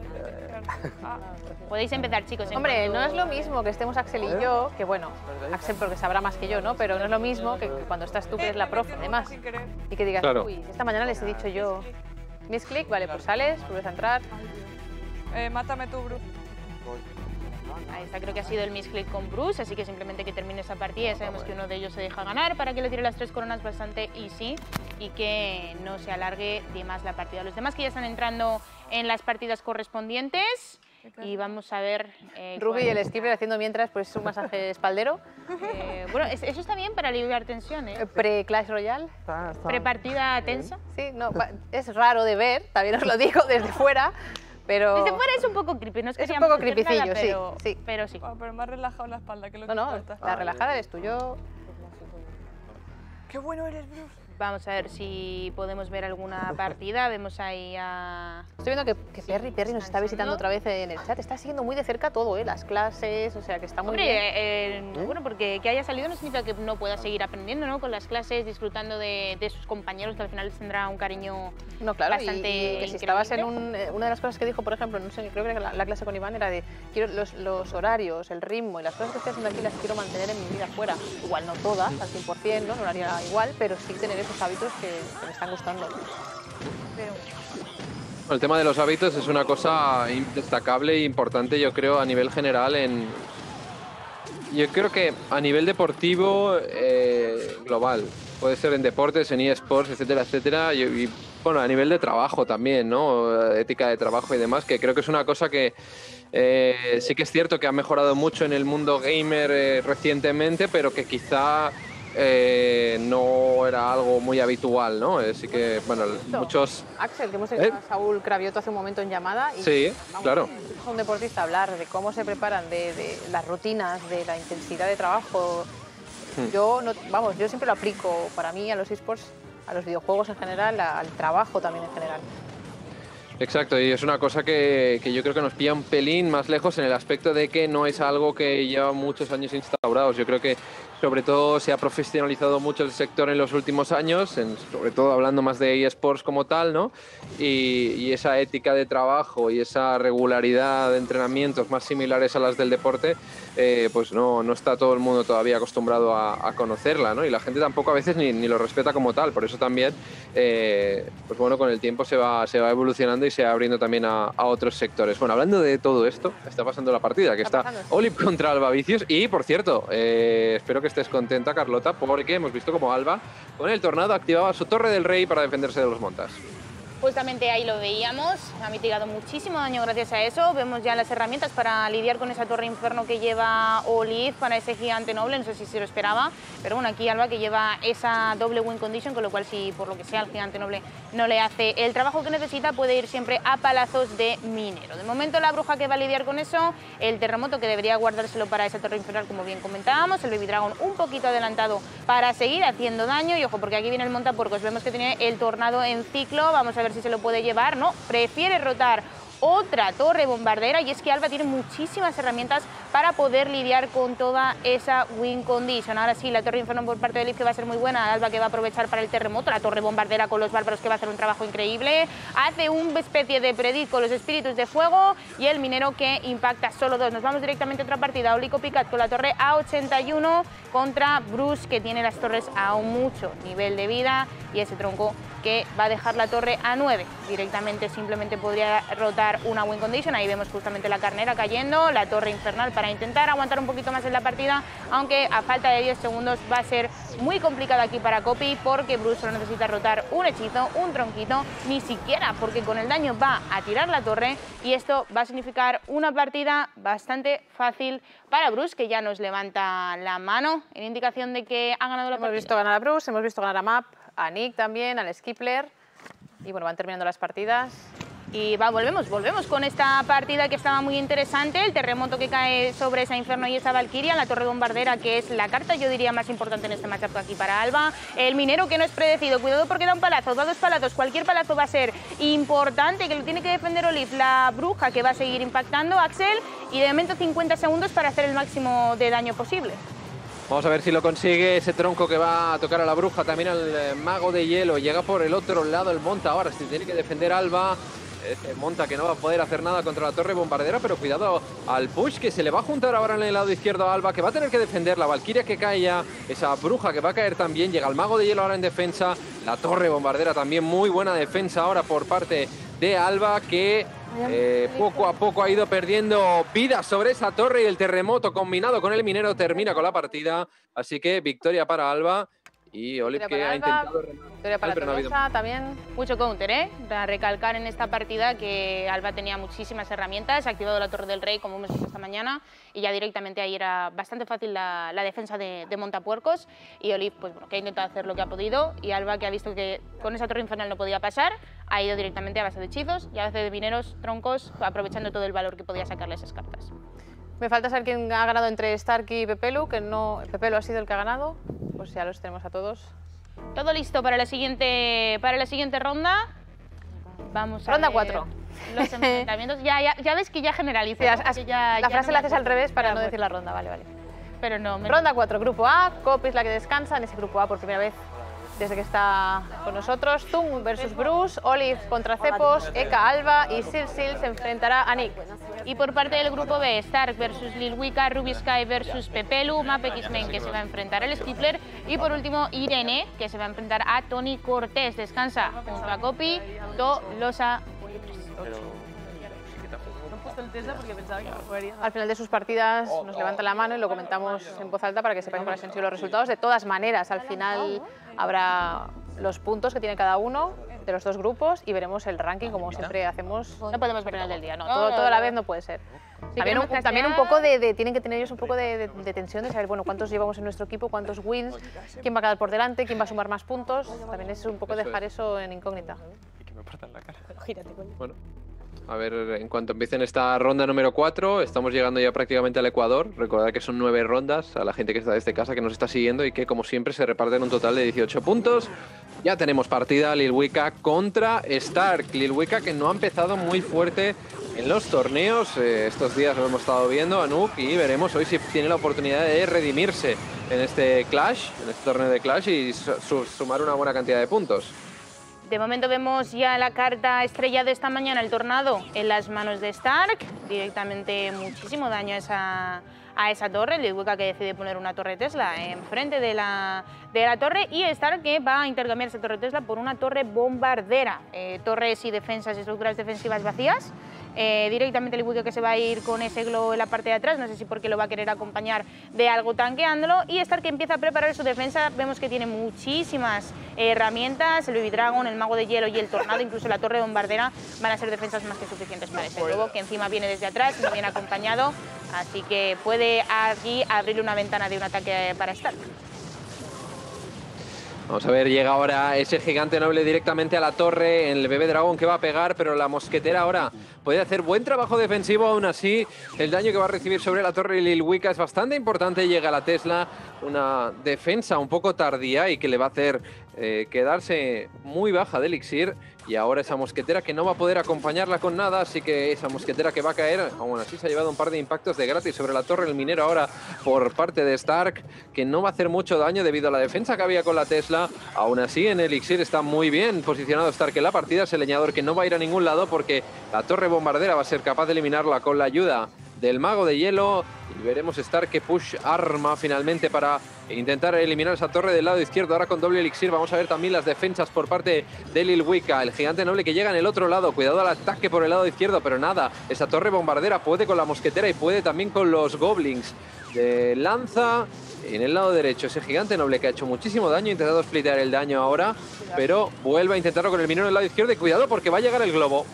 [SPEAKER 5] Podéis empezar, chicos. en
[SPEAKER 1] Hombre,
[SPEAKER 5] cuanto-
[SPEAKER 1] no es lo mismo que estemos Axel y yo, que bueno, Axel porque sabrá más que yo, ¿no? Pero no es lo mismo que, que cuando estás tú, que eres la profe, además. Y que digas,
[SPEAKER 7] Claro.
[SPEAKER 1] uy, esta mañana les he dicho yo, Miss Click, vale, pues sales, vuelves a entrar.
[SPEAKER 4] Eh, mátame tú, Bruce.
[SPEAKER 5] Ahí está, creo que ha sido el misclick con Bruce, así que simplemente que termine esa partida ya sabemos que uno de ellos se deja ganar para que le tire las tres coronas bastante easy y que no se alargue de más la partida. Los demás que ya están entrando en las partidas correspondientes y vamos a ver... eh,
[SPEAKER 1] Ruby y
[SPEAKER 5] cuál-
[SPEAKER 1] el Skipper haciendo mientras pues un masaje espaldero.
[SPEAKER 5] eh, bueno, es- eso está bien para aliviar tensión,
[SPEAKER 1] Eh,
[SPEAKER 5] ¿eh?
[SPEAKER 1] Pre-Clash Royale.
[SPEAKER 5] Prepartida tensa.
[SPEAKER 1] Sí, no, va- es raro de ver, también os lo digo desde fuera, pero...
[SPEAKER 5] Desde fuera es un poco creepy, no es que
[SPEAKER 1] Es un
[SPEAKER 5] seamos
[SPEAKER 1] poco
[SPEAKER 5] hacer nada,
[SPEAKER 1] creepycillo, sí,
[SPEAKER 5] pero,
[SPEAKER 1] sí.
[SPEAKER 5] pero sí.
[SPEAKER 4] Bueno, pero me ha relajado la espalda, que es lo
[SPEAKER 1] No,
[SPEAKER 4] que
[SPEAKER 1] no,
[SPEAKER 4] importa.
[SPEAKER 1] la relajada eres tú, yo...
[SPEAKER 4] ¡Qué bueno eres, Bruce!
[SPEAKER 5] Vamos a ver si podemos ver alguna partida. Vemos ahí a...
[SPEAKER 1] Estoy viendo que, que Perry, Perry nos está visitando otra vez en el chat. Está siguiendo muy de cerca todo, ¿eh? Las clases, o sea que está muy
[SPEAKER 5] Hombre,
[SPEAKER 1] bien.
[SPEAKER 5] eh, bueno, porque que haya salido no significa que no pueda seguir aprendiendo, ¿no? Con las clases, disfrutando de, de sus compañeros, que al final les tendrá un cariño
[SPEAKER 1] No, claro, y-
[SPEAKER 5] bastante
[SPEAKER 1] y, que si
[SPEAKER 5] increíble.
[SPEAKER 1] estabas en un, eh, una de las cosas que dijo, por ejemplo, no sé, creo que la, la clase con Iván era de quiero los, los horarios, el ritmo y las cosas que estoy haciendo aquí las quiero mantener en mi vida fuera. Igual no todas, al cien por cien, ¿no? No lo haría igual, pero sí tener esos hábitos que, que me están gustando.
[SPEAKER 7] El tema de los hábitos es una cosa in- destacable e importante, yo creo, a nivel general en... Yo creo que a nivel deportivo eh, global, puede ser en deportes, en eSports, etcétera, etcétera, y, y, bueno, a nivel de trabajo también, ¿no? Ética de trabajo y demás, que creo que es una cosa que eh, sí que es cierto que ha mejorado mucho en el mundo gamer eh, recientemente, pero que quizá eh, no era algo muy habitual, ¿no? Así que, bueno, muchos...
[SPEAKER 1] Axel, que hemos tenido
[SPEAKER 7] ¿Eh?
[SPEAKER 1] a Saúl Cravioto hace un momento en llamada. Y,
[SPEAKER 7] Sí,
[SPEAKER 1] vamos,
[SPEAKER 7] claro.
[SPEAKER 1] es un deportista hablar de cómo se preparan, de, de las rutinas, de la intensidad de trabajo.
[SPEAKER 7] Hmm.
[SPEAKER 1] Yo, no, vamos, yo siempre lo aplico para mí a los esports, a los videojuegos en general, a- al trabajo también en general.
[SPEAKER 7] Exacto, y es una cosa que, que yo creo que nos pilla un pelín más lejos en el aspecto de que no es algo que lleva muchos años instaurados. Yo creo que Sobre todo se ha profesionalizado mucho el sector en los últimos años, en, sobre todo hablando más de eSports como tal, ¿no? Y, y esa ética de trabajo y esa regularidad de entrenamientos más similares a las del deporte, eh, pues no, no está todo el mundo todavía acostumbrado a, a conocerla, ¿no? Y la gente tampoco a veces ni, ni lo respeta como tal. Por eso también, eh, pues bueno, con el tiempo se va, se va evolucionando y se va abriendo también a, a otros sectores. Bueno, hablando de todo esto, está pasando la partida, que está, está Olip contra Alba Vicious. Y, por cierto, eh, espero que estés contenta, Carlota, porque hemos visto como Alba, con el tornado, activaba su Torre del Rey para defenderse de los montas.
[SPEAKER 5] Justamente ahí lo veíamos, ha mitigado muchísimo daño gracias a eso. Vemos ya las herramientas para lidiar con esa torre inferno que lleva Olive para ese gigante noble, no sé si se lo esperaba, pero bueno, aquí Alba que lleva esa doble win condition, con lo cual si por lo que sea el gigante noble no le hace el trabajo que necesita, puede ir siempre a palazos de minero. De momento la bruja que va a lidiar con eso, el terremoto que debería guardárselo para esa torre infernal como bien comentábamos, el Baby Dragon un poquito adelantado para seguir haciendo daño y ojo porque aquí viene el montapuercos, vemos que tiene el tornado en ciclo, vamos a ver si se lo puede llevar, no, prefiere rotar otra torre bombardera y es que Alba tiene muchísimas herramientas para poder lidiar con toda esa win condition. Ahora sí, la torre inferno por parte de Olive que va a ser muy buena, Alba que va a aprovechar para el terremoto, la torre bombardera con los bárbaros que va a hacer un trabajo increíble, hace una especie de predict con los espíritus de fuego y el minero que impacta solo dos. Nos vamos directamente a otra partida, Olico Picat con la torre A ochenta y uno contra Bruce que tiene las torres a un mucho nivel de vida y ese tronco que va a dejar la torre a nueve. Directamente simplemente podría rotar una win condition, ahí vemos justamente la carnera cayendo, la torre infernal para intentar aguantar un poquito más en la partida, aunque a falta de diez segundos va a ser muy complicado aquí para Copy porque Bruce solo necesita rotar un hechizo, un tronquito, ni siquiera porque con el daño va a tirar la torre y esto va a significar una partida bastante fácil para Bruce que ya nos levanta la mano en indicación de que ha ganado la partida.
[SPEAKER 1] Hemos visto ganar a Bruce, hemos visto ganar a Map, a Nick también, al Skipler y bueno, van terminando las partidas.
[SPEAKER 5] Y va, volvemos, volvemos con esta partida que estaba muy interesante, el terremoto que cae sobre esa Inferno y esa Valkyria, la torre bombardera que es la carta yo diría más importante en este matchup aquí para Alba, el minero que no es predecido, cuidado porque da un palazo, da dos palazos, cualquier palazo va a ser importante, que lo tiene que defender Olive, la bruja que va a seguir impactando, Axel, y de momento cincuenta segundos para hacer el máximo de daño posible.
[SPEAKER 7] Vamos a ver si lo consigue ese tronco que va a tocar a la bruja, también al mago de hielo, llega por el otro lado el monta, ahora si tiene que defender Alba. Este monta que no va a poder hacer nada contra la torre bombardera, pero cuidado al push que se le va a juntar ahora en el lado izquierdo a Alba, que va a tener que defender la Valkyria que cae ya, esa bruja que va a caer también, llega el mago de hielo ahora en defensa, la torre bombardera también muy buena defensa ahora por parte de Alba, que eh, poco a poco ha ido perdiendo vida sobre esa torre y el terremoto combinado con el minero termina con la partida, así que victoria para Alba. Y Olive que ha intentado
[SPEAKER 1] victoria para la Tolosa también.
[SPEAKER 5] Mucho counter, ¿eh? Para recalcar en esta partida que Alba tenía muchísimas herramientas, ha activado la Torre del Rey como hemos visto esta mañana y ya directamente ahí era bastante fácil la, la defensa de, de montapuercos y Olive pues bueno, que ha intentado hacer lo que ha podido y Alba que ha visto que con esa torre infernal no podía pasar, ha ido directamente a base de hechizos y a base de mineros, troncos, aprovechando todo el valor que podía sacarle esas cartas.
[SPEAKER 1] Me falta saber quién ha ganado entre Stark y Pepelu, que no, Pepelu ha sido el que ha ganado, pues ya los tenemos a todos.
[SPEAKER 5] Todo listo para la siguiente, para la siguiente ronda. Vamos a
[SPEAKER 1] ronda
[SPEAKER 5] ver
[SPEAKER 1] cuatro.
[SPEAKER 5] Los enfrentamientos. Ya, ya, ya ves que ya generalizo.
[SPEAKER 1] Sí, ya, la
[SPEAKER 5] ya
[SPEAKER 1] frase
[SPEAKER 5] no
[SPEAKER 1] la haces al revés para
[SPEAKER 5] ya,
[SPEAKER 1] no
[SPEAKER 5] bueno.
[SPEAKER 1] decir la ronda, vale, vale.
[SPEAKER 5] Pero no. Me...
[SPEAKER 1] Ronda cuatro, grupo A, Copy es la que descansa en ese grupo A por primera vez desde que está con nosotros. Tung versus Bruce, Olive contra Cepos, Eka Alba y Sil Sil se enfrentará a Nick.
[SPEAKER 5] Y por parte del grupo B, Stark versus Lil Wicca, Ruby Sky versus Pepelu, Map X-Men que se va a enfrentar al Skipler y por último Irene que se va a enfrentar a Tony Cortés. Descansa junto a Copy, Tolosa.
[SPEAKER 1] Al final de sus partidas nos levanta la mano y lo comentamos en voz alta para que sepáis cuáles han sido los resultados. De todas maneras, al final habrá los puntos que tiene cada uno de los dos grupos y veremos el ranking como siempre hacemos.
[SPEAKER 5] No podemos ver al final del día, no.
[SPEAKER 1] Todo, todo a la vez no puede ser.
[SPEAKER 5] Sí,
[SPEAKER 1] también, un,
[SPEAKER 5] que
[SPEAKER 1] también un poco de, de, tienen que tener ellos un poco de, de, de tensión de saber, bueno, cuántos llevamos en nuestro equipo, cuántos wins, quién va a quedar por delante, quién va a sumar más puntos. También es un poco dejar eso en incógnita.
[SPEAKER 2] Y que me partan la cara.
[SPEAKER 1] Gírate, coño.
[SPEAKER 7] Bueno, A ver, en cuanto empiecen esta ronda número cuatro, estamos llegando ya prácticamente al Ecuador. Recordad que son nueve rondas, a la gente que está desde casa, que nos está siguiendo y que, como siempre, se reparten un total de dieciocho puntos. Ya tenemos partida Lil Wicca contra Stark. Lil Wicca, que no ha empezado muy fuerte en los torneos. Eh, estos días lo hemos estado viendo a Nuke y veremos hoy si tiene la oportunidad de redimirse en este Clash, en este torneo de Clash y su sumar una buena cantidad de puntos.
[SPEAKER 5] De momento vemos ya la carta estrella de esta mañana, el Tornado, en las manos de Stark. Directamente muchísimo daño a esa, a esa torre. Lil Wicca que decide poner una torre Tesla enfrente de la, de la torre, y Stark que va a intercambiar esa torre Tesla por una torre bombardera. Eh, torres y defensas, estructuras defensivas vacías. Eh, directamente Lil Wicca que se va a ir con ese globo en la parte de atrás, no sé si porque lo va a querer acompañar de algo tanqueándolo, y Stark que empieza a preparar su defensa. Vemos que tiene muchísimas eh, herramientas, el Baby Dragon, el Mago de Hielo y el Tornado, incluso la torre bombardera, van a ser defensas más que suficientes para este globo, que encima viene desde atrás, muy bien acompañado, así que puede aquí abrirle una ventana de un ataque para Stark.
[SPEAKER 7] Vamos a ver, llega ahora ese gigante noble directamente a la torre, el bebé dragón que va a pegar, pero la mosquetera ahora puede hacer buen trabajo defensivo. Aún así, el daño que va a recibir sobre la torre Lil Wicca es bastante importante. Llega la Tesla, una defensa un poco tardía y que le va a hacer eh, quedarse muy baja de elixir. Y ahora esa mosquetera que no va a poder acompañarla con nada, así que esa mosquetera que va a caer, aún así se ha llevado un par de impactos de gratis sobre la torre el minero ahora por parte de Stark, que no va a hacer mucho daño debido a la defensa que había con la Tesla. Aún así en el elixir está muy bien posicionado Stark en la partida, ese leñador que no va a ir a ningún lado porque la torre bombardera va a ser capaz de eliminarla con la ayuda del Mago de Hielo. Y veremos Stark que push arma finalmente para intentar eliminar esa torre del lado izquierdo. Ahora con doble elixir vamos a ver también las defensas por parte de Lil Wicca. El gigante noble que llega en el otro lado. Cuidado al ataque por el lado izquierdo, pero nada. Esa torre bombardera puede con la mosquetera y puede también con los goblins de lanza. En el lado derecho ese gigante noble que ha hecho muchísimo daño, ha intentado splitear el daño ahora, pero vuelve a intentarlo con el minero del lado izquierdo. Y cuidado porque va a llegar el globo.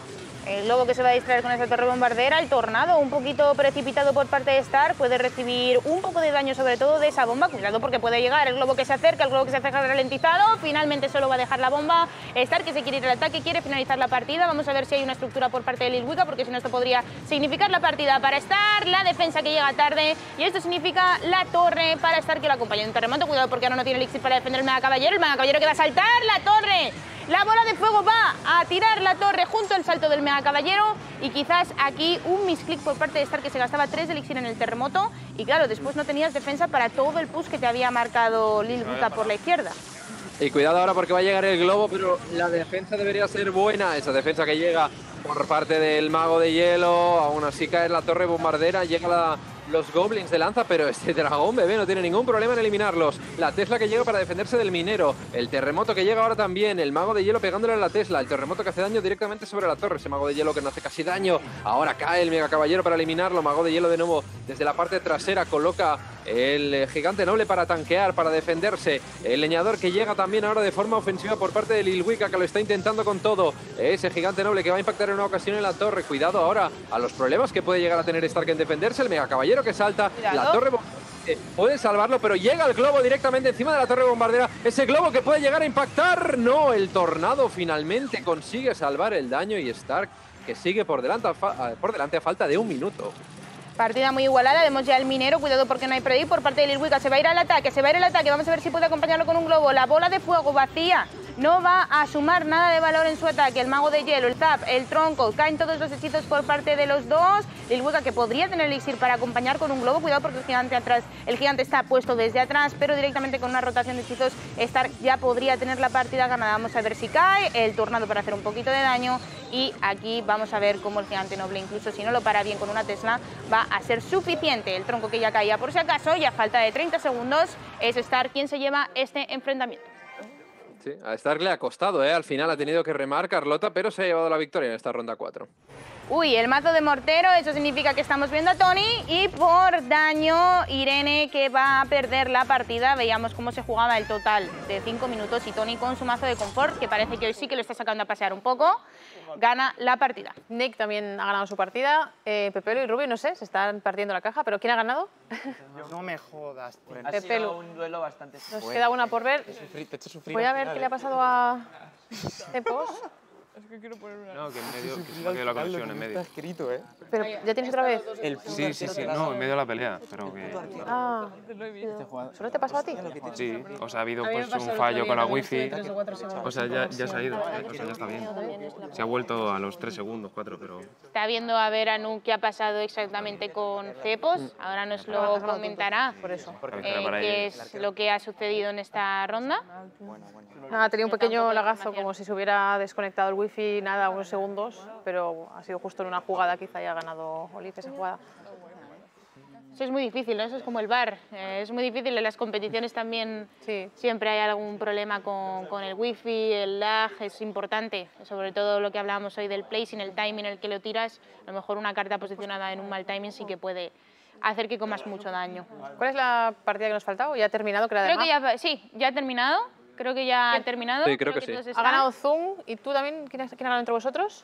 [SPEAKER 5] El globo que se va a distraer con esa torre bombardera, el Tornado un poquito precipitado por parte de Stark, puede recibir un poco de daño sobre todo de esa bomba. Cuidado porque puede llegar el globo que se acerca, el globo que se acerca ralentizado, finalmente solo va a dejar la bomba. Stark que se quiere ir al ataque, quiere finalizar la partida. Vamos a ver si hay una estructura por parte de Lil Wicca, porque si no esto podría significar la partida para Stark, la defensa que llega tarde, y esto significa la torre para Stark que lo acompaña en un terremoto. Cuidado porque ahora no tiene elixir para defender el Mega Caballero, el Mega Caballero que va a saltar la torre. La bola de fuego va a tirar la torre junto al salto del Mega Caballero, y quizás aquí un misclick por parte de Stark que se gastaba tres de elixir en el terremoto, y claro, después no tenías defensa para todo el push que te había marcado Lil Wicca por la izquierda.
[SPEAKER 7] Y cuidado ahora porque va a llegar el globo, pero la defensa debería ser buena. Esa defensa que llega por parte del Mago de Hielo, aún así cae la torre bombardera, llega la... los goblins de lanza, pero este dragón bebé no tiene ningún problema en eliminarlos. La Tesla que llega para defenderse del minero, el terremoto que llega ahora también, el Mago de Hielo pegándole a la Tesla, el terremoto que hace daño directamente sobre la torre, ese Mago de Hielo que no hace casi daño. Ahora cae el Mega Caballero para eliminarlo, Mago de Hielo de nuevo desde la parte trasera coloca el gigante noble para tanquear, para defenderse. El leñador que llega también ahora de forma ofensiva por parte de Lil Wicca, que lo está intentando con todo. Ese gigante noble que va a impactar en una ocasión en la torre. Cuidado ahora a los problemas que puede llegar a tener Stark en defenderse. El Mega Caballero que salta,
[SPEAKER 5] Cuidado.
[SPEAKER 7] la torre eh, puede salvarlo, pero llega el globo directamente encima de la torre bombardera. Ese globo que puede llegar a impactar. No, el Tornado finalmente consigue salvar el daño, y Stark que sigue por delante, por delante a falta de un minuto.
[SPEAKER 5] Partida muy igualada, vemos ya el minero, cuidado porque no hay predict por parte de Lil Wicca, se va a ir al ataque, se va a ir al ataque, vamos a ver si puede acompañarlo con un globo. La bola de fuego vacía no va a sumar nada de valor en su ataque. El Mago de Hielo, el Zap, el Tronco, caen todos los hechizos por parte de los dos. Lil Wicca que podría tener elixir para acompañar con un globo, cuidado porque el gigante atrás, el gigante está puesto desde atrás, pero directamente con una rotación de hechizos Stark ya podría tener la partida ganada. Vamos a ver si cae el Tornado para hacer un poquito de daño, y aquí vamos a ver cómo el gigante noble, incluso si no lo para bien con una Tesla, va a ser suficiente. El Tronco que ya caía por si acaso, y a falta de treinta segundos es Stark quien se lleva este enfrentamiento.
[SPEAKER 7] Sí, a Stark le ha costado, ¿eh? Al final ha tenido que remar Carlota, pero se ha llevado la victoria en esta ronda cuatro.
[SPEAKER 5] Uy, el mazo de mortero, eso significa que estamos viendo a Tony, y por daño Irene que va a perder la partida. Veíamos cómo se jugaba el total de cinco minutos, y Tony con su mazo de confort, que parece que hoy sí que lo está sacando a pasear un poco, gana la partida.
[SPEAKER 1] Nick también ha ganado su partida. Eh, Pepelu y Ruby, no sé, se están partiendo la caja, pero ¿quién ha ganado?
[SPEAKER 8] No me jodas, tío.
[SPEAKER 6] Ha
[SPEAKER 1] Pepelu.
[SPEAKER 6] sido un duelo bastante
[SPEAKER 1] Nos
[SPEAKER 6] fuerte.
[SPEAKER 1] queda una por ver.
[SPEAKER 8] Te he hecho sufrir
[SPEAKER 1] Voy a
[SPEAKER 8] al
[SPEAKER 1] ver
[SPEAKER 8] final,
[SPEAKER 1] qué le ha
[SPEAKER 8] ¿eh?
[SPEAKER 1] pasado a Cepos.
[SPEAKER 4] Es que quiero poner una.
[SPEAKER 2] No, que en medio, que se me ha quedado la conexión en medio.
[SPEAKER 8] Está escrito, ¿eh?
[SPEAKER 1] Pero, ¿ya tienes otra vez?
[SPEAKER 8] El
[SPEAKER 2] Sí, sí, sí, no, en medio de la pelea, pero que...
[SPEAKER 1] Ah,
[SPEAKER 4] Lo he visto.
[SPEAKER 1] ¿solo te pasó a ti?
[SPEAKER 2] Sí, o sea, ha habido pues un fallo con la wifi. O sea, ya, ya se ha ido, o sea, ya está bien. Se ha vuelto a los tres segundos, cuatro, pero...
[SPEAKER 5] Está viendo a ver Anu qué ha pasado exactamente con Cepos. Ahora nos lo comentará.
[SPEAKER 1] Por eso.
[SPEAKER 5] Eh, qué es lo que ha sucedido en esta ronda.
[SPEAKER 1] Ha tenido un pequeño lagazo, como si se hubiera desconectado el wifi, nada, unos segundos, pero ha sido justo en una jugada, quizá haya ganado Olif esa jugada.
[SPEAKER 5] Eso es muy difícil, ¿no? Eso es como el bar. Eh, es muy difícil. En las competiciones también
[SPEAKER 1] Sí.
[SPEAKER 5] siempre hay algún problema con, con el wifi, el lag, es importante. Sobre todo lo que hablábamos hoy del placing, el timing en el que lo tiras. A lo mejor una carta posicionada en un mal timing sí que puede hacer que comas mucho daño.
[SPEAKER 1] ¿Cuál es la partida que nos faltaba? ¿Ya ha terminado? Que era de
[SPEAKER 5] Creo que
[SPEAKER 1] map.
[SPEAKER 5] ya, sí, ya ha terminado. Creo que ya ha terminado.
[SPEAKER 7] Sí, creo que sí.
[SPEAKER 5] todos
[SPEAKER 1] Ha
[SPEAKER 5] están.
[SPEAKER 1] ganado Zoom y tú también. ¿Quién ha, quién ha ganado entre vosotros?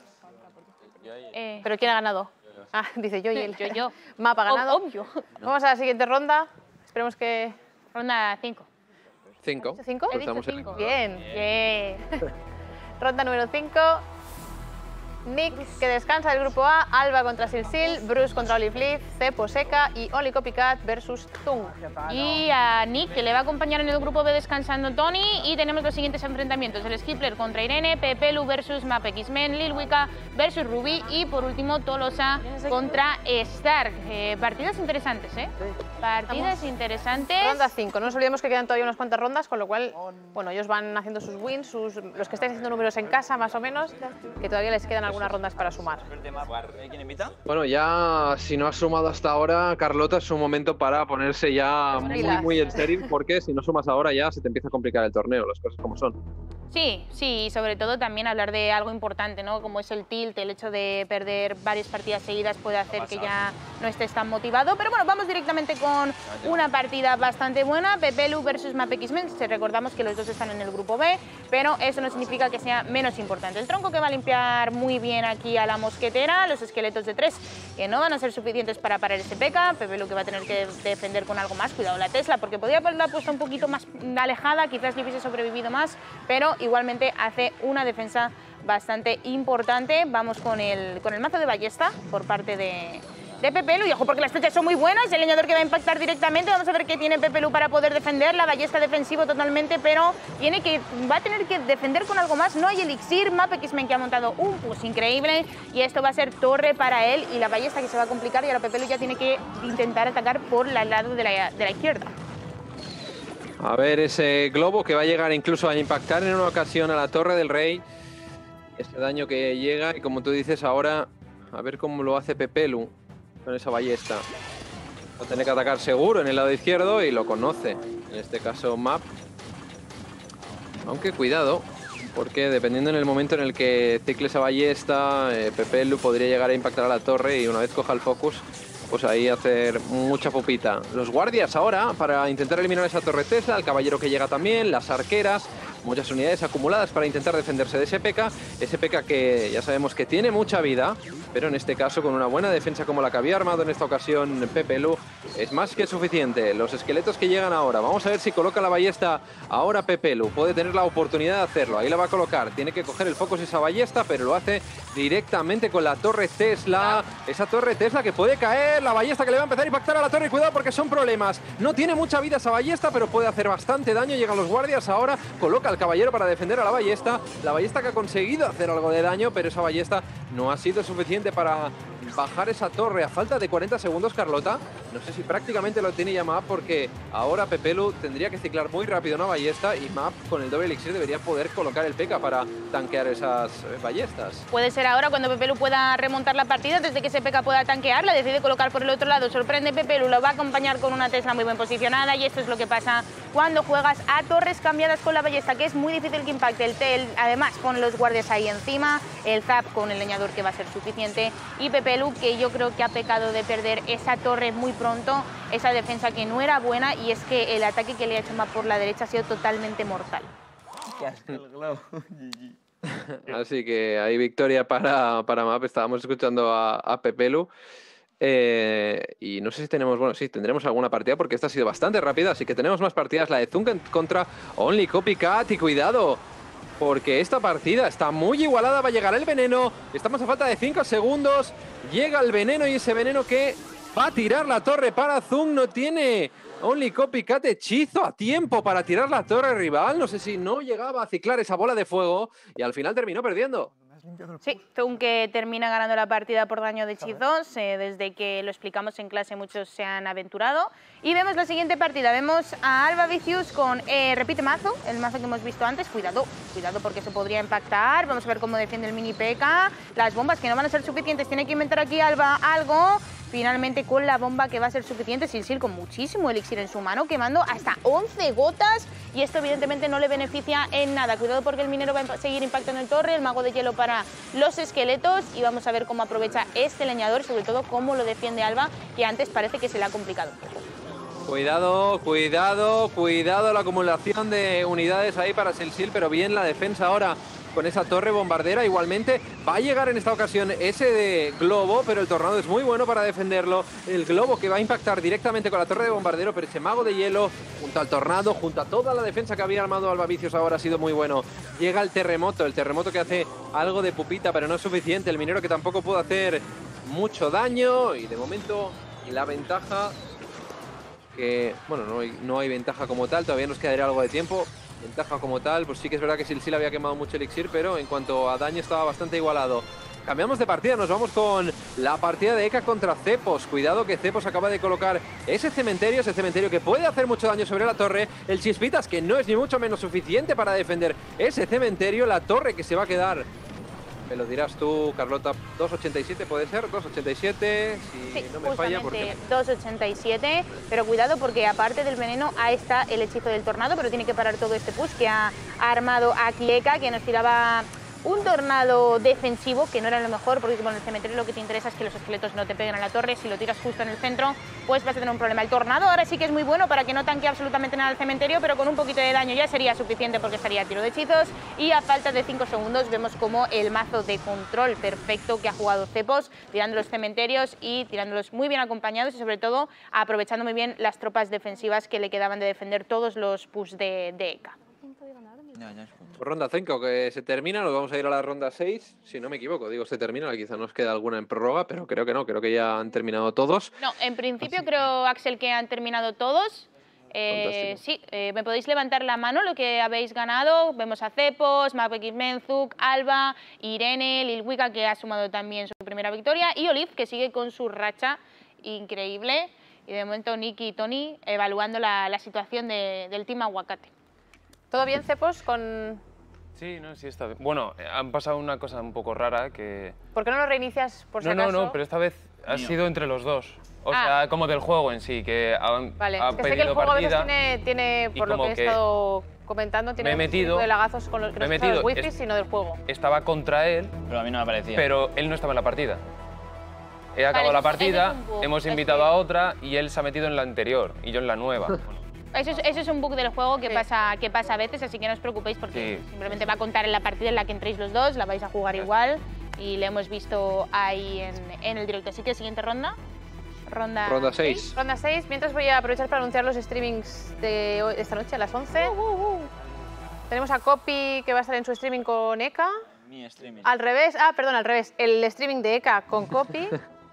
[SPEAKER 5] Eh,
[SPEAKER 1] ¿Pero quién ha ganado? Ah, dice yo y él.
[SPEAKER 5] Yo, yo.
[SPEAKER 1] Map ha ganado.
[SPEAKER 5] Obvio.
[SPEAKER 1] Vamos a la siguiente ronda. Esperemos que...
[SPEAKER 5] Ronda cinco.
[SPEAKER 7] Cinco.
[SPEAKER 1] ¿Cinco?
[SPEAKER 5] He dicho
[SPEAKER 7] Estamos en-
[SPEAKER 5] cinco.
[SPEAKER 1] Bien.
[SPEAKER 5] Bien.
[SPEAKER 1] Ronda número cinco. Nick, que descansa del grupo A, Alba contra Silsil, Bruce contra Olivleaf, Cepo Seca y Only Copycat versus Zung.
[SPEAKER 5] Y a Nick, que le va a acompañar en el grupo B descansando Tony. Y tenemos los siguientes enfrentamientos. El Skipler contra Irene, Pepelu versus Map X-Men, Lil Wicca versus Ruby. Y por último, Tolosa contra Stark. Eh, partidas interesantes, ¿eh? Partidas interesantes.
[SPEAKER 1] Ronda cinco. No nos olvidemos que quedan todavía unas cuantas rondas, con lo cual, bueno, ellos van haciendo sus wins, sus, los que estáis haciendo números en casa, más o menos, que todavía les quedan algunas rondas para sumar.
[SPEAKER 3] ¿Quién invita?
[SPEAKER 7] Bueno, ya si no has sumado hasta ahora, Carlota, es un momento para ponerse ya muy,
[SPEAKER 1] pilas.
[SPEAKER 7] muy en serio, porque si no sumas ahora ya se te empieza a complicar el torneo, las cosas como son.
[SPEAKER 5] Sí, sí, y sobre todo también hablar de algo importante, ¿no? Como es el tilt, el hecho de perder varias partidas seguidas puede hacer que ya no estés tan motivado. Pero bueno, vamos directamente con una partida bastante buena, Pepelu versus Map X-Men. Recordamos que los dos están en el grupo B, pero eso no significa que sea menos importante. El tronco que va a limpiar muy bien aquí a la mosquetera, los esqueletos de tres, que no van a ser suficientes para parar ese P K, Pepelu que va a tener que defender con algo más, cuidado la Tesla, porque podría haberla puesto un poquito más alejada, quizás le hubiese sobrevivido más, pero igualmente hace una defensa bastante importante. Vamos con el, con el mazo de ballesta por parte de, de Pepelu. Y ojo, porque las flechas son muy buenas. El leñador que va a impactar directamente. Vamos a ver qué tiene Pepelu para poder defender. La ballesta defensivo totalmente, pero tiene que, va a tener que defender con algo más. No hay elixir. Map X-Men que ha montado un push increíble. Y esto va a ser torre para él. Y la ballesta que se va a complicar. Y ahora Pepelu ya tiene que intentar atacar por el lado de la, de la izquierda.
[SPEAKER 7] A ver ese globo que va a llegar incluso a impactar en una ocasión a la Torre del Rey. Ese daño que llega y como tú dices ahora, a ver cómo lo hace Pepelu con esa ballesta. Va a tener que atacar seguro en el lado izquierdo y lo conoce. En este caso Map. Aunque cuidado, porque dependiendo en el momento en el que cicle esa ballesta, eh, Pepelu podría llegar a impactar a la torre y una vez coja el focus, pues ahí hacer mucha pupita. Los guardias ahora para intentar eliminar esa torre Tesla, el caballero que llega también, las arqueras, muchas unidades acumuladas para intentar defenderse de ese P K. Ese P K que ya sabemos que tiene mucha vida, pero en este caso con una buena defensa como la que había armado en esta ocasión Pepelu, es más que suficiente. Los esqueletos que llegan ahora, vamos a ver si coloca la ballesta ahora Pepelu. Puede tener la oportunidad de hacerlo, ahí la va a colocar. Tiene que coger el focus esa ballesta, pero lo hace directamente con la torre Tesla. Esa torre Tesla que puede caer, la ballesta que le va a empezar a impactar a la torre. Cuidado porque son problemas. No tiene mucha vida esa ballesta, pero puede hacer bastante daño. Llegan los guardias ahora, coloca al caballero para defender a la ballesta. La ballesta que ha conseguido hacer algo de daño, pero esa ballesta no ha sido suficiente para bajar esa torre a falta de cuarenta segundos, Carlota. No sé si prácticamente lo tiene ya Map, porque ahora Pepelu tendría que ciclar muy rápido una ballesta y Map con el doble elixir debería poder colocar el P K para tanquear esas eh, ballestas.
[SPEAKER 5] Puede ser ahora cuando Pepelu pueda remontar la partida, desde que ese P K pueda tanquear, la decide colocar por el otro lado, sorprende Pepelu, lo va a acompañar con una Tesla muy bien posicionada y esto es lo que pasa cuando juegas a torres cambiadas con la ballesta, que es muy difícil que impacte el tel, además con los guardias ahí encima, el zap con el leñador que va a ser suficiente y Pepelu que yo creo que ha pecado de perder esa torre muy pronto, esa defensa que no era buena y es que el ataque que le ha hecho Map por la derecha ha sido totalmente mortal.
[SPEAKER 7] Así que hay victoria para, para Map. Estábamos escuchando a, a Pepelu. Eh, y no sé si tenemos, bueno, sí, tendremos alguna partida porque esta ha sido bastante rápida, así que tenemos más partidas. La de Zung contra Only Copycat y cuidado. porque esta partida está muy igualada. Va a llegar el veneno, estamos a falta de cinco segundos, llega el veneno y ese veneno que va a tirar la torre para Zung. No tiene Only Copycat hechizo a tiempo para tirar la torre rival. No sé si no llegaba a ciclar esa bola de fuego y al final terminó perdiendo.
[SPEAKER 5] Sí, Zung que termina ganando la partida por daño de hechizos. Eh, desde que lo explicamos en clase muchos se han aventurado. Y vemos la siguiente partida. Vemos a Alba Vicious con eh, repite mazo, el mazo que hemos visto antes. Cuidado, cuidado porque se podría impactar. Vamos a ver cómo defiende el mini P K. Las bombas que no van a ser suficientes. Tiene que inventar aquí Alba algo. Finalmente con la bomba que va a ser suficiente. Silsil con muchísimo elixir en su mano, quemando hasta once gotas. Y esto evidentemente no le beneficia en nada. Cuidado porque el minero va a seguir impactando en torre. El mago de hielo para los esqueletos. Y vamos a ver cómo aprovecha este leñador. Sobre todo cómo lo defiende Alba, que antes parece que se le ha complicado un poco.
[SPEAKER 7] Cuidado, cuidado, cuidado la acumulación de unidades ahí para Silsil, pero bien la defensa ahora con esa torre bombardera. Igualmente va a llegar en esta ocasión ese de globo, pero el tornado es muy bueno para defenderlo. El globo que va a impactar directamente con la torre de bombardero, pero ese mago de hielo junto al tornado, junto a toda la defensa que había armado Alba Vicious ahora ha sido muy bueno. Llega el terremoto, el terremoto que hace algo de pupita, pero no es suficiente. El minero que tampoco puede hacer mucho daño y de momento la ventaja que, bueno, no hay, no hay ventaja como tal, todavía nos quedaría algo de tiempo. Ventaja como tal, pues sí que es verdad que Silsil había quemado mucho elixir, pero en cuanto a daño estaba bastante igualado. Cambiamos de partida, nos vamos con la partida de Eka contra Cepos. Cuidado que Cepos acaba de colocar ese cementerio, ese cementerio que puede hacer mucho daño sobre la torre. El Chispitas que no es ni mucho menos suficiente para defender ese cementerio. La torre que se va a quedar, me lo dirás tú, Carlota, dos ochenta y siete puede ser, dos ochenta y siete, si
[SPEAKER 5] sí,
[SPEAKER 7] no me falla. Porque...
[SPEAKER 5] dos ochenta y siete, pero cuidado porque aparte del veneno, ahí está el hechizo del tornado, pero tiene que parar todo este push que ha armado aquí Eka, que nos tiraba un tornado defensivo, que no era lo mejor, porque con el cementerio lo que te interesa es que los esqueletos no te peguen a la torre. Si lo tiras justo en el centro, pues vas a tener un problema. El tornado ahora sí que es muy bueno para que no tanque absolutamente nada al cementerio, pero con un poquito de daño ya sería suficiente porque estaría a tiro de hechizos. Y a falta de cinco segundos vemos como el mazo de control perfecto que ha jugado Cepos, tirando los cementerios y tirándolos muy bien acompañados y sobre todo aprovechando muy bien las tropas defensivas que le quedaban de defender todos los push de, de Eka.
[SPEAKER 7] Pues ronda cinco que se termina, nos vamos a ir a la ronda seis, si no me equivoco, digo se termina, quizá nos queda alguna en prórroga, pero creo que no, creo que ya han terminado todos.
[SPEAKER 5] No, en principio Así. creo, Axel, que han terminado todos. Eh, sí, eh, me podéis levantar la mano lo que habéis ganado. Vemos a Cepos, Mapexmen, Zug, Alba, Irene, Lilwika, que ha sumado también su primera victoria, y Olive, que sigue con su racha increíble. Y de momento Nicky y Tony evaluando la, la situación de, del Team Aguacate.
[SPEAKER 1] ¿Todo bien, Cepos, con...?
[SPEAKER 2] Sí, no, sí está bien. Bueno, han pasado una cosa un poco rara que...
[SPEAKER 1] ¿Por qué no lo reinicias por si
[SPEAKER 2] no,
[SPEAKER 1] acaso?
[SPEAKER 2] No, no, pero esta vez ha Mío. sido entre los dos. O
[SPEAKER 1] ah.
[SPEAKER 2] sea, como del juego en sí, que han,
[SPEAKER 1] vale.
[SPEAKER 2] han
[SPEAKER 1] es que
[SPEAKER 2] pedido
[SPEAKER 1] sé que el juego
[SPEAKER 2] partida,
[SPEAKER 1] a veces tiene, tiene por lo que he estado comentando, tiene
[SPEAKER 2] me he metido,
[SPEAKER 1] un de lagazos con los, que no
[SPEAKER 2] me he
[SPEAKER 1] son
[SPEAKER 2] metido,
[SPEAKER 1] los wifi,
[SPEAKER 2] es,
[SPEAKER 1] sino del juego.
[SPEAKER 2] Estaba contra él,
[SPEAKER 3] pero a mí no me parecía.
[SPEAKER 2] Pero él no estaba en la partida. He acabado
[SPEAKER 5] vale,
[SPEAKER 2] la partida,
[SPEAKER 5] es
[SPEAKER 2] hemos invitado
[SPEAKER 5] es que...
[SPEAKER 2] a otra y él se ha metido en la anterior y yo en la nueva. Bueno.
[SPEAKER 5] Eso es, eso es un bug del juego que,
[SPEAKER 1] sí.
[SPEAKER 5] pasa, que pasa a veces, así que no os preocupéis porque
[SPEAKER 2] sí.
[SPEAKER 5] simplemente va a contar en la partida en la que entréis los dos, la vais a jugar igual y le hemos visto ahí en, en el directo. Así que siguiente ronda. Ronda,
[SPEAKER 7] ronda seis.
[SPEAKER 1] Ronda seis. Mientras voy a aprovechar para anunciar los streamings de hoy, esta noche a las once. Uh, uh, uh. Tenemos a Copy que va a estar en su streaming con Eka.
[SPEAKER 3] Mi streaming.
[SPEAKER 1] Al revés, ah, perdón, al revés. El streaming de Eka con Copy.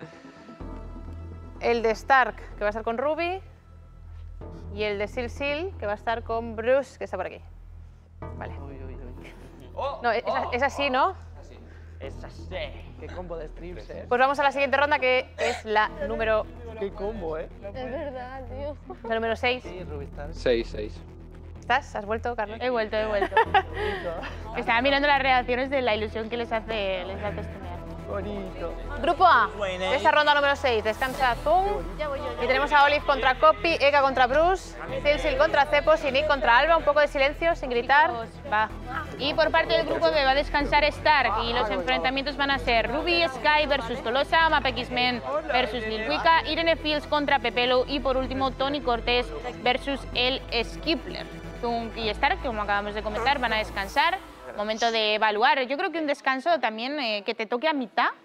[SPEAKER 1] El de Stark que va a estar con Ruby. Y el de Silsil, que va a estar con Bruce, que está por aquí. Vale.
[SPEAKER 8] Uy, uy, uy.
[SPEAKER 1] No, es, es así, ¿no?
[SPEAKER 8] Es así. Qué combo de streams, ¿eh?
[SPEAKER 1] Pues vamos a la siguiente ronda, que es la número...
[SPEAKER 8] Qué combo, ¿eh?
[SPEAKER 5] Es verdad, tío.
[SPEAKER 1] La número seis.
[SPEAKER 8] Sí, Rubistar.
[SPEAKER 7] seis, seis.
[SPEAKER 1] ¿Estás? ¿Has vuelto, Carlos?
[SPEAKER 5] He vuelto, he vuelto. Estaba mirando las reacciones de la ilusión que les hace, les hace streamear.
[SPEAKER 8] Bonito.
[SPEAKER 1] Grupo A, de esta ronda número seis, descansa Zung. Y tenemos a Olive contra Copy, Eka contra Bruce, Silsil contra Cepos y Nick contra Alba. Un poco de silencio, sin gritar. Va.
[SPEAKER 5] Y por parte del grupo B va a descansar Stark y los enfrentamientos van a ser Ruby Sky versus Tolosa, Mapexmen versus Lilwika, Irene Fields contra Pepelo y por último Tony Cortés versus el Skipler. Zung y Stark, como acabamos de comentar, van a descansar. Momento de evaluar. Yo creo que un descanso también eh, que te toque a mitad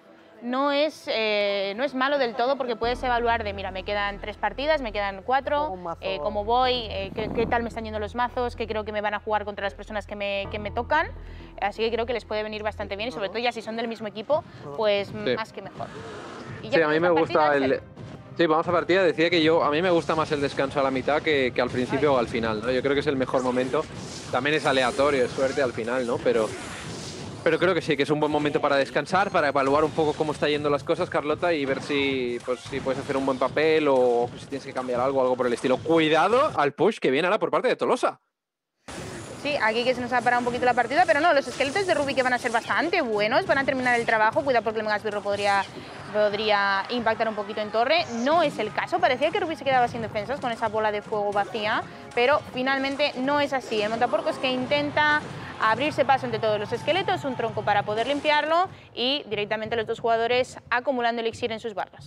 [SPEAKER 5] no es, eh, no es malo del todo porque puedes evaluar de, mira, me quedan tres partidas, me quedan cuatro, eh, cómo voy, eh, qué, qué tal me están yendo los mazos, qué creo que me van a jugar contra las personas que me, que me tocan, así que creo que les puede venir bastante bien y sobre todo ya si son del mismo equipo, pues sí. más que mejor. Y ya
[SPEAKER 7] sí, a mí me gusta
[SPEAKER 5] partida,
[SPEAKER 7] el... Sí, vamos a partida. Decía que yo, a mí me gusta más el descanso a la mitad que, que al principio Ay. o al final, ¿no? Yo creo que es el mejor momento. También es aleatorio, es suerte al final, ¿no? Pero... Pero creo que sí, que es un buen momento para descansar, para evaluar un poco cómo está yendo las cosas, Carlota, y ver si, pues, si puedes hacer un buen papel o si tienes que cambiar algo, algo por el estilo. Cuidado al push que viene ahora por parte de Tolosa.
[SPEAKER 5] Sí, aquí que se nos ha parado un poquito la partida, pero no, los esqueletos de Ruby que van a ser bastante buenos, van a terminar el trabajo, cuidado porque el Megasbirro podría, podría impactar un poquito en torre. No es el caso, parecía que Ruby se quedaba sin defensas con esa bola de fuego vacía, pero finalmente no es así. El montapuercos que intenta abrirse paso entre todos los esqueletos, un tronco para poder limpiarlo y directamente los dos jugadores acumulando elixir en sus barras.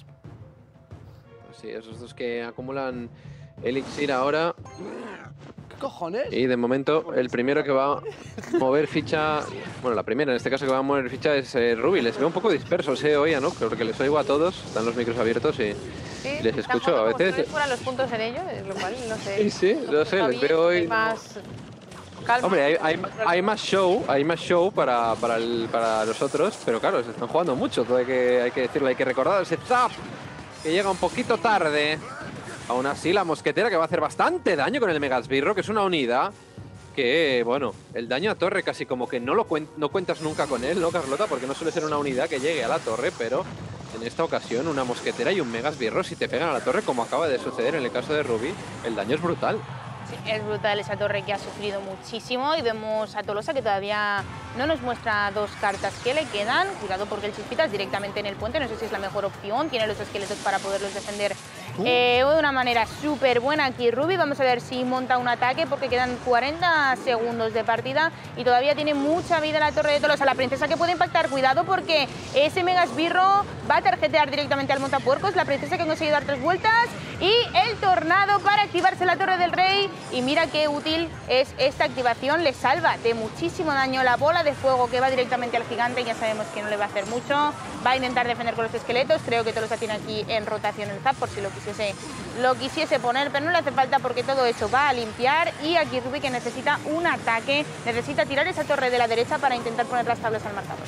[SPEAKER 7] Sí, esos dos que acumulan elixir ahora.
[SPEAKER 8] ¿Qué cojones?
[SPEAKER 7] Y de momento el primero que va a mover ficha, bueno, la primera en este caso que va a mover ficha es eh, Ruby. Les veo un poco dispersos eh, hoy, ¿no? Porque les oigo a todos, están los micros abiertos y
[SPEAKER 1] sí,
[SPEAKER 7] les escucho a veces.
[SPEAKER 1] Si fueran los puntos en ello, lo cual no sé.
[SPEAKER 7] Sí, sí, no sé, les veo hoy.
[SPEAKER 1] Más... Calma.
[SPEAKER 7] Hombre, hay, hay, hay más show, hay más show para, para, el, para nosotros, pero claro, se están jugando mucho, todo hay que, hay que decirlo, hay que recordar ese zap que llega un poquito tarde. Aún así, la mosquetera que va a hacer bastante daño con el Megasbirro, que es una unidad que, bueno, el daño a torre casi como que no lo cuen, no cuentas nunca con él, ¿no, Carlota? Porque no suele ser una unidad que llegue a la torre, pero en esta ocasión una mosquetera y un Megasbirro, si te pegan a la torre, como acaba de suceder en el caso de Ruby, el daño es brutal.
[SPEAKER 5] Sí, es brutal esa torre que ha sufrido muchísimo y vemos a Tolosa que todavía no nos muestra dos cartas que le quedan. Cuidado porque el Chispitas directamente en el puente, no sé si es la mejor opción, tiene los esqueletos para poderlos defender eh, de una manera súper buena aquí Ruby. Vamos a ver si monta un ataque porque quedan cuarenta segundos de partida y todavía tiene mucha vida la torre de Tolosa. La princesa que puede impactar, cuidado porque ese Megasbirro va a tarjetear directamente al montapuercos, la princesa que ha conseguido dar tres vueltas y el tornado para activarse la torre del rey. Y mira qué útil es esta activación, le salva de muchísimo daño la bola de fuego que va directamente al gigante, ya sabemos que no le va a hacer mucho, va a intentar defender con los esqueletos, creo que Tolosa tiene aquí en rotación el zap por si lo quisiese, lo quisiese poner, pero no le hace falta porque todo eso va a limpiar y aquí Ruby que necesita un ataque, necesita tirar esa torre de la derecha para intentar poner las tablas al marcador.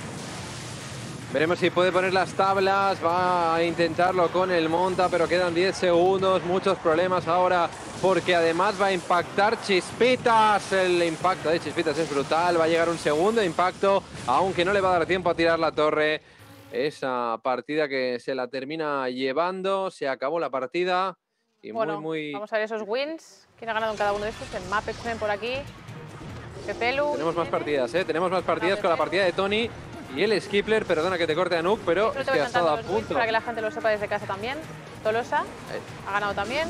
[SPEAKER 7] Veremos si puede poner las tablas, va a intentarlo con el monta, pero quedan diez segundos, muchos problemas ahora porque además va a impactar Chispitas. El impacto de Chispitas es brutal, va a llegar un segundo impacto, aunque no le va a dar tiempo a tirar la torre. Esa partida que se la termina llevando, se acabó la partida y
[SPEAKER 1] bueno,
[SPEAKER 7] muy, muy...
[SPEAKER 1] vamos a ver esos wins, quién ha ganado en cada uno de estos, el Mapex por aquí, Pepelu...
[SPEAKER 7] Tenemos más partidas, ¿eh? Tenemos más partidas con la partida de Tony y el Skipler, perdona que te corte a Nuk, pero es que ha estado a punto.
[SPEAKER 1] Para que la gente lo sepa desde casa también. Tolosa
[SPEAKER 7] eh.
[SPEAKER 1] ha ganado también.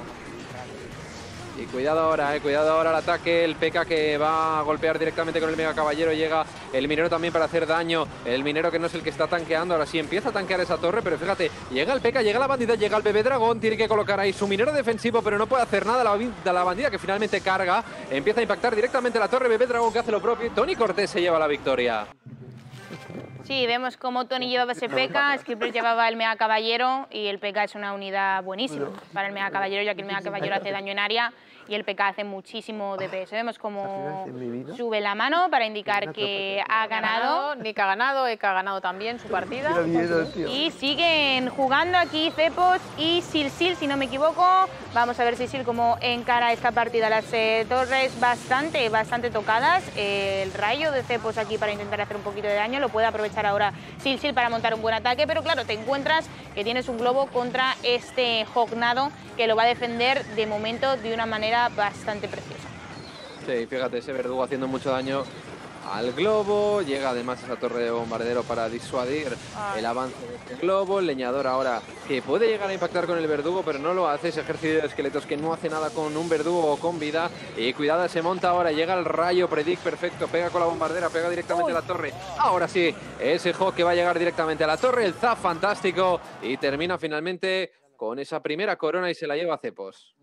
[SPEAKER 7] Y cuidado ahora, eh, cuidado ahora el ataque, el P K que va a golpear directamente con el Mega Caballero, llega el minero también para hacer daño, el minero que no es el que está tanqueando, ahora sí empieza a tanquear esa torre, pero fíjate, llega el P K, llega la bandida, llega el bebé dragón, tiene que colocar ahí su minero defensivo, pero no puede hacer nada, la, la bandida que finalmente carga, empieza a impactar directamente la torre, bebé dragón que hace lo propio, Tony Cortés se lleva la victoria.
[SPEAKER 5] Sí, vemos cómo Tony llevaba ese P K, Skipper llevaba el Mega Caballero y el P K es una unidad buenísima para el Mega Caballero, ya que el Mega Caballero hace daño en área y el P K hace muchísimo D P S. Vemos cómo sube la mano para indicar que ha ganado.
[SPEAKER 1] Nick ha ganado, Eka ha ganado también su partida.
[SPEAKER 5] Y siguen jugando aquí Cepos y Silsil, si no me equivoco. Vamos a ver Silsil cómo encara esta partida. Las eh, torres bastante, bastante tocadas. Eh, el rayo de Cepos aquí para intentar hacer un poquito de daño. Lo puede aprovechar ahora Silsil para montar un buen ataque. Pero claro, te encuentras que tienes un globo contra este Hognado que lo va a defender de momento de una manera bastante preciosa.
[SPEAKER 7] Sí, fíjate, ese verdugo haciendo mucho daño al globo, llega además esa torre de bombardero para disuadir ah. el avance de este globo, el leñador ahora que puede llegar a impactar con el verdugo, pero no lo hace, ese ejército de esqueletos que no hace nada con un verdugo o con vida, y cuidado, se monta ahora, llega el rayo, predict perfecto, pega con la bombardera, pega directamente Uy. a la torre, ahora sí, ese Hawk que va a llegar directamente a la torre, el zap fantástico, y termina finalmente con esa primera corona y se la lleva a Cepos.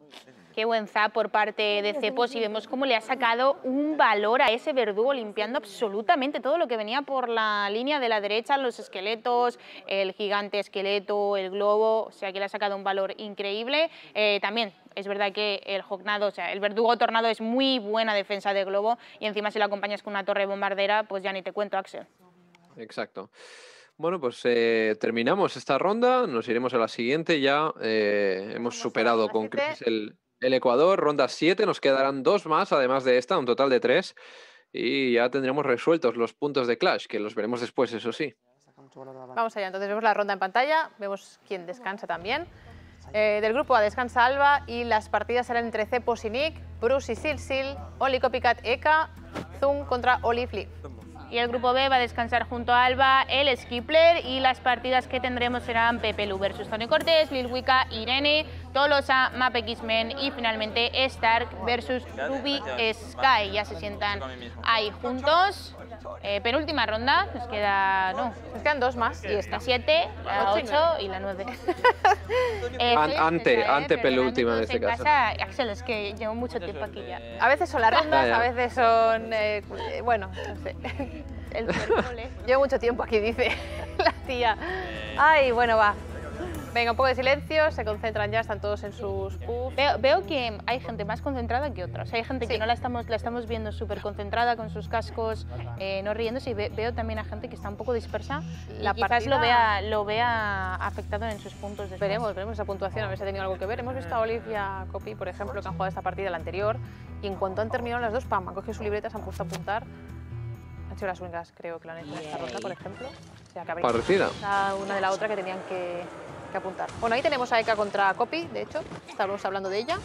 [SPEAKER 5] Qué buen zap por parte de Cepos y vemos cómo le ha sacado un valor a ese verdugo, limpiando absolutamente todo lo que venía por la línea de la derecha, los esqueletos, el gigante esqueleto, el globo, o sea que le ha sacado un valor increíble. Eh, también es verdad que el Jognado, o sea, el verdugo tornado es muy buena defensa de globo y encima si lo acompañas con una torre bombardera, pues ya ni te cuento, Axel.
[SPEAKER 7] Exacto. Bueno, pues eh, terminamos esta ronda, nos iremos a la siguiente, ya eh, hemos superado con creces el... El Ecuador, ronda siete, nos quedarán dos más, además de esta, un total de tres. Y ya tendremos resueltos los puntos de Clash, que los veremos después, eso sí.
[SPEAKER 1] Vamos allá, entonces vemos la ronda en pantalla, vemos quién descansa también. Eh, del grupo A descansa Alba y las partidas serán entre Cepos y Nick, Bruce y Silsil, Oli Copycat Eka, Zoom contra Oli Flip.
[SPEAKER 5] Y el grupo B va a descansar junto a Alba, el Skipler, y las partidas que tendremos serán Pepe Lu versus Tony Cortés, Lil Wicca, Irene, Tolosa, Map X-Men y finalmente Stark versus Ruby Sky. Ya se sientan ahí juntos. Eh, penúltima ronda, nos queda, no,
[SPEAKER 1] nos quedan dos más y esta.
[SPEAKER 5] La siete, la ocho y la nueve.
[SPEAKER 7] eh, An ante, ante penúltima en este
[SPEAKER 5] en
[SPEAKER 7] caso.
[SPEAKER 5] Casa, Axel, es que llevo mucho tiempo aquí ya.
[SPEAKER 1] A veces son las rondas, a veces son, eh, bueno, no sé.
[SPEAKER 5] El percole.
[SPEAKER 1] Llevo mucho tiempo aquí, dice la tía. Ay, bueno, va. Venga, un poco de silencio, se concentran ya, están todos en sus puffs.
[SPEAKER 5] Veo, veo que hay gente más concentrada que otra. O sea, hay gente
[SPEAKER 1] sí.
[SPEAKER 5] que no la estamos, la estamos viendo súper concentrada con sus cascos, eh, no riéndose, y ve, veo también a gente que está un poco dispersa
[SPEAKER 1] la
[SPEAKER 5] y quizás
[SPEAKER 1] partida...
[SPEAKER 5] lo vea, lo vea afectado en sus puntos de
[SPEAKER 1] Veremos, veremos esa puntuación, a ver si ha tenido algo que ver. Hemos visto a Olive y a Copy, por ejemplo, que han jugado esta partida la anterior, y en cuanto han terminado las dos, pam, han cogido su libreta, se han puesto a apuntar. Han sido las únicas, creo, que lo han hecho en esta ronda, por ejemplo. O sea, que habría
[SPEAKER 7] parecida.
[SPEAKER 1] Una de la otra que tenían que... que apuntar. Bueno, ahí tenemos a Eka contra Copy, de hecho, estábamos hablando de ella.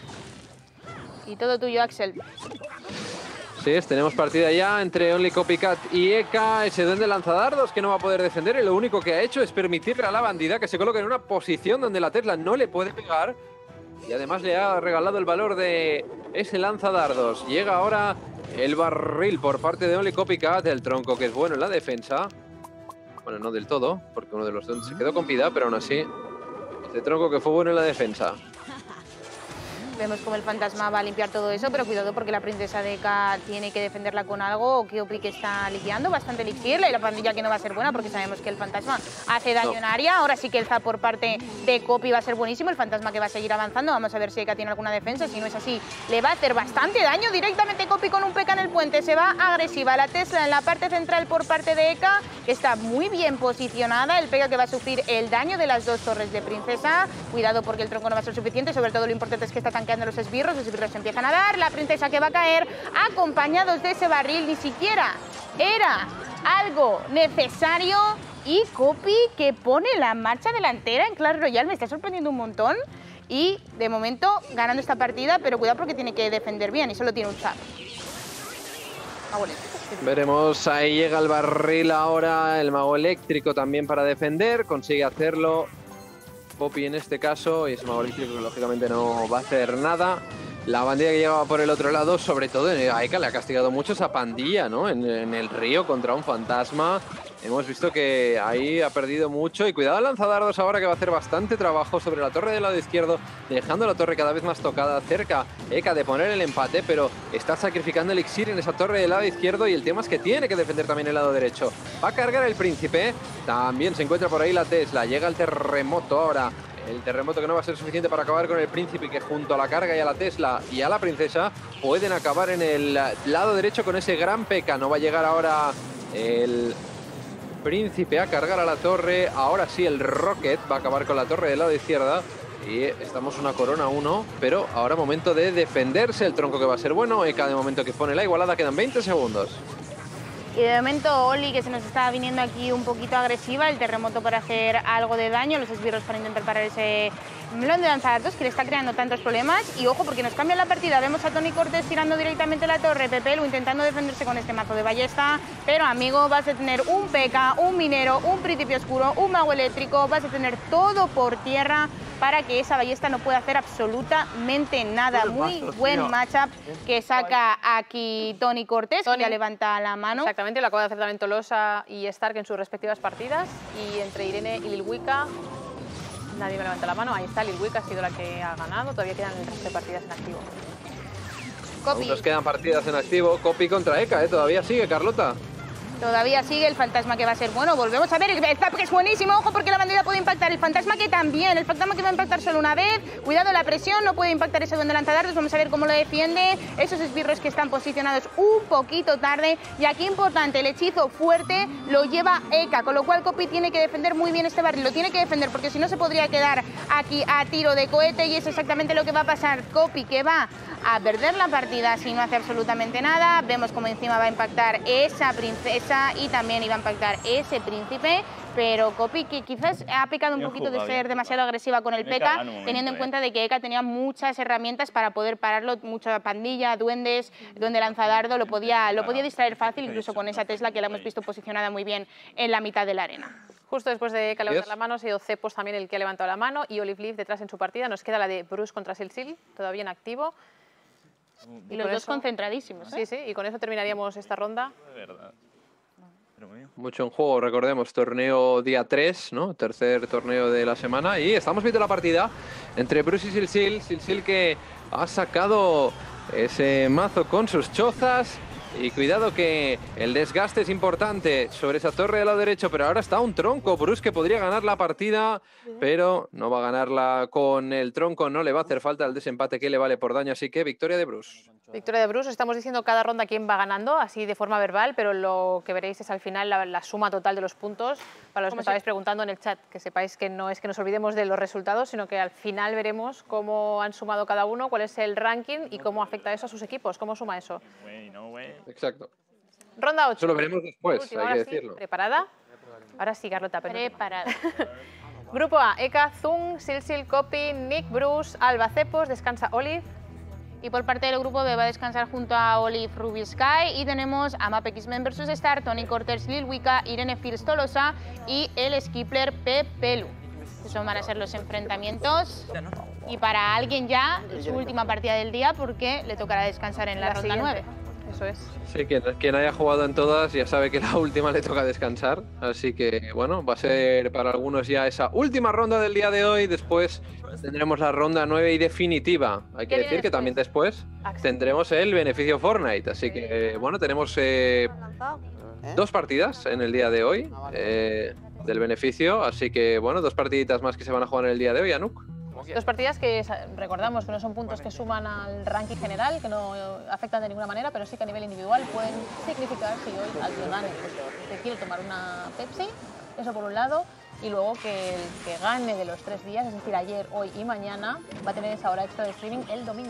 [SPEAKER 5] Y todo tuyo, Axel.
[SPEAKER 7] Sí, es, tenemos partida ya entre Only Copycat y Eka, ese duende lanzadardos que no va a poder defender y lo único que ha hecho es permitirle a la bandida que se coloque en una posición donde la Tesla no le puede pegar y además le ha regalado el valor de ese lanzadardos. Llega ahora el barril por parte de Only Copycat, el tronco que es bueno en la defensa. Bueno, no del todo, porque uno de los dos se quedó con vida, pero aún así, este tronco que fue bueno en la defensa.
[SPEAKER 5] Vemos como el fantasma va a limpiar todo eso, pero cuidado porque la princesa de Eka tiene que defenderla con algo. O Kiopi que está liqueando bastante elixir, y la pandilla que no va a ser buena porque sabemos que el fantasma hace daño no. en área. Ahora sí que el zap por parte de Copy va a ser buenísimo, el fantasma que va a seguir avanzando. Vamos a ver si Eka tiene alguna defensa, si no es así, le va a hacer bastante daño. Directamente Copy con un P K en el puente, se va agresiva. La Tesla en la parte central por parte de Eka, que está muy bien posicionada. El P K que va a sufrir el daño de las dos torres de princesa. Cuidado porque el tronco no va a ser suficiente, sobre todo lo importante es que está tanqueando los esbirros, los esbirros se empiezan a dar, la princesa que va a caer, acompañados de ese barril, ni siquiera era algo necesario, y Copy que pone la marcha delantera en Clash Royale, me está sorprendiendo un montón, y de momento ganando esta partida, pero cuidado porque tiene que defender bien y solo tiene un zap. Ah, bueno.
[SPEAKER 7] Veremos, ahí llega el barril ahora, el mago eléctrico también para defender, consigue hacerlo. Poppy en este caso, y es mago eléctrico que lógicamente no va a hacer nada. La bandilla que llegaba por el otro lado, sobre todo a Eka le ha castigado mucho esa pandilla, ¿no? En, en el río contra un fantasma. Hemos visto que ahí ha perdido mucho. Y cuidado al lanzadardos ahora, que va a hacer bastante trabajo sobre la torre del lado izquierdo, dejando la torre cada vez más tocada. Cerca Eka de poner el empate, pero está sacrificando el elixir en esa torre del lado izquierdo. Y el tema es que tiene que defender también el lado derecho. Va a cargar el príncipe. También se encuentra por ahí la Tesla. Llega el terremoto ahora. El terremoto que no va a ser suficiente para acabar con el príncipe, que junto a la carga y a la Tesla y a la princesa pueden acabar en el lado derecho con ese gran P K. No va a llegar ahora el príncipe a cargar a la torre. Ahora sí el Rocket va a acabar con la torre del lado izquierda. Y estamos una corona uno, pero ahora momento de defenderse. El tronco que va a ser bueno. Eka de momento que pone la igualada. Quedan veinte segundos.
[SPEAKER 5] Y de momento Oli, que se nos está viniendo aquí un poquito agresiva, el terremoto para hacer algo de daño, los esbirros para intentar parar ese melón de lanzadardos que le está creando tantos problemas. Y ojo, porque nos cambia la partida, vemos a Tony Cortés tirando directamente la torre, Pepe Lu intentando defenderse con este mazo de ballesta, pero amigo, vas a tener un P K, un minero, un principio oscuro, un mago eléctrico, vas a tener todo por tierra para que esa ballesta no pueda hacer absolutamente nada. Muy buen matchup que saca aquí Tony Cortés, que ya levanta la mano.
[SPEAKER 1] Exactamente, lo acaba de hacer también Tolosa y Stark en sus respectivas partidas. Y entre Irene y Lil Wicca, Nadie me levanta la mano. Ahí está, Lilwick ha sido la que ha ganado. Todavía quedan el resto de partidas en activo.
[SPEAKER 5] Copy.
[SPEAKER 7] Aún nos quedan partidas en activo. Copy contra Eka, ¿eh? Todavía sigue, Carlota.
[SPEAKER 5] Todavía sigue el fantasma que va a ser bueno. Volvemos a ver, el zap que es buenísimo. Ojo porque la bandera puede impactar. El fantasma que también. El fantasma que va a impactar solo una vez. Cuidado la presión, no puede impactar ese duende lanzadardos. Vamos a ver cómo lo defiende. Esos esbirros que están posicionados un poquito tarde. Y aquí importante, el hechizo fuerte lo lleva Eka. Con lo cual Copy tiene que defender muy bien este barril. Lo tiene que defender porque si no se podría quedar aquí a tiro de cohete. Y es exactamente lo que va a pasar. Copy que va a perder la partida si no hace absolutamente nada. Vemos como encima va a impactar esa princesa y también iba a impactar ese príncipe, pero Copy que quizás ha pecado un poquito de ser demasiado agresiva con el P K, teniendo en cuenta de que Eka tenía muchas herramientas para poder pararlo, mucha pandilla, duendes, duende lanzadardo, lo podía, lo podía distraer fácil, incluso con esa Tesla que la hemos visto posicionada muy bien en la mitad de la arena.
[SPEAKER 1] Justo después de Eka levantar la mano, ha sido Cepos también el que ha levantado la mano y Olive Leaf detrás en su partida. Nos queda la de Bruce contra Silsil, todavía en activo.
[SPEAKER 5] Y, y los dos eso, concentradísimos.
[SPEAKER 1] Sí,
[SPEAKER 5] ¿eh?
[SPEAKER 1] sí, y con eso terminaríamos esta ronda.
[SPEAKER 6] De verdad.
[SPEAKER 7] Mucho en juego, recordemos, torneo día tres, ¿no? Tercer torneo de la semana. Y estamos viendo la partida entre Bruce y Silsil. Silsil que ha sacado ese mazo con sus chozas. Y cuidado que el desgaste es importante sobre esa torre del lado derecho, pero ahora está un tronco. Bruce que podría ganar la partida, pero no va a ganarla con el tronco. No le va a hacer falta el desempate que le vale por daño, así que victoria de Bruce.
[SPEAKER 1] Victoria de Bruce. Estamos diciendo cada ronda quién va ganando, así de forma verbal, pero lo que veréis es al final la, la suma total de los puntos. Para los que estabais preguntando en el chat, que sepáis que no es que nos olvidemos de los resultados, sino que al final veremos cómo han sumado cada uno, cuál es el ranking y cómo afecta eso a sus equipos, cómo suma eso.
[SPEAKER 7] Exacto.
[SPEAKER 1] Ronda ocho.
[SPEAKER 7] Eso lo veremos después,
[SPEAKER 1] Última,
[SPEAKER 7] hay que
[SPEAKER 1] sí,
[SPEAKER 7] decirlo.
[SPEAKER 1] ¿Preparada? Ahora sí, Carlota.
[SPEAKER 5] Preparada.
[SPEAKER 1] Grupo A, Eka, Zung, Silsil, Copy, Nick, Bruce, Alba, Cepos, descansa Olive.
[SPEAKER 5] Y por parte del grupo B va a descansar junto a Olive, Ruby Sky. Y tenemos a Map X-Men versus Star, Tony Corters, Lil Wicca, Irene Fields Tolosa y el Skipler Pepelu. Esos van a ser los enfrentamientos. Y para alguien ya, su última partida del día, porque le tocará descansar en la, la ronda nueve.
[SPEAKER 1] Eso es.
[SPEAKER 7] Sí, quien, quien haya jugado en todas ya sabe que la última le toca descansar. Así que, bueno, va a ser para algunos ya esa última ronda del día de hoy. Después tendremos la ronda nueve y definitiva. Hay que decir después? que también después tendremos el beneficio Fortnite. Así que, bueno, tenemos eh, dos partidas en el día de hoy eh, del beneficio. Así que, bueno, dos partiditas más que se van a jugar en el día de hoy, Anuk.
[SPEAKER 1] Dos partidas que recordamos que no son puntos que suman al ranking general, que no afectan de ninguna manera, pero sí que a nivel individual pueden significar si hoy alguien gane, pues que quiere tomar una Pepsi, eso por un lado, y luego que el que gane de los tres días, es decir, ayer, hoy y mañana, va a tener esa hora extra de streaming el domingo.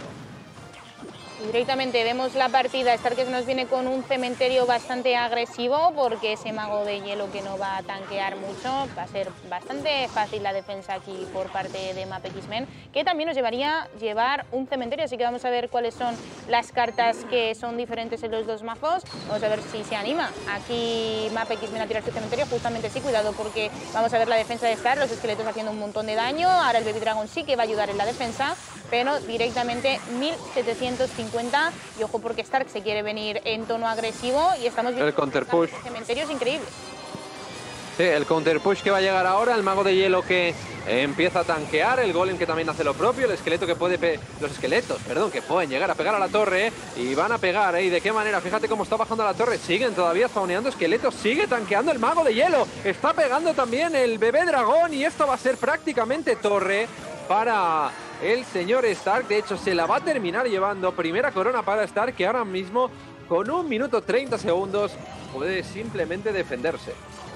[SPEAKER 5] Y directamente vemos la partida. Star que nos viene con un cementerio bastante agresivo porque ese mago de hielo que no va a tanquear mucho. Va a ser bastante fácil la defensa aquí por parte de Map X-Men, que también nos llevaría llevar un cementerio. Así que vamos a ver cuáles son las cartas que son diferentes en los dos mazos. Vamos a ver si se anima aquí Map X-Men a tirar su cementerio. Justamente sí, cuidado porque vamos a ver la defensa de Star, los esqueletos haciendo un montón de daño. Ahora el Baby Dragon sí que va a ayudar en la defensa, pero directamente mil setecientos cincuenta. Y ojo porque Stark se quiere venir en tono agresivo y estamos viendo
[SPEAKER 7] el counter push.
[SPEAKER 5] Cementerios increíbles.
[SPEAKER 7] Sí, el counter push que va a llegar ahora, el mago de hielo que empieza a tanquear, el golem que también hace lo propio, el esqueleto que puede, pe los esqueletos, perdón, que pueden llegar a pegar a la torre y van a pegar, ¿eh? ¿Y de qué manera? Fíjate cómo está bajando a la torre, siguen todavía spawneando esqueletos, sigue tanqueando el mago de hielo, está pegando también el bebé dragón y esto va a ser prácticamente torre para el señor Stark. De hecho, se la va a terminar llevando. Primera corona para Stark, que ahora mismo, con un minuto treinta segundos, puede simplemente defenderse.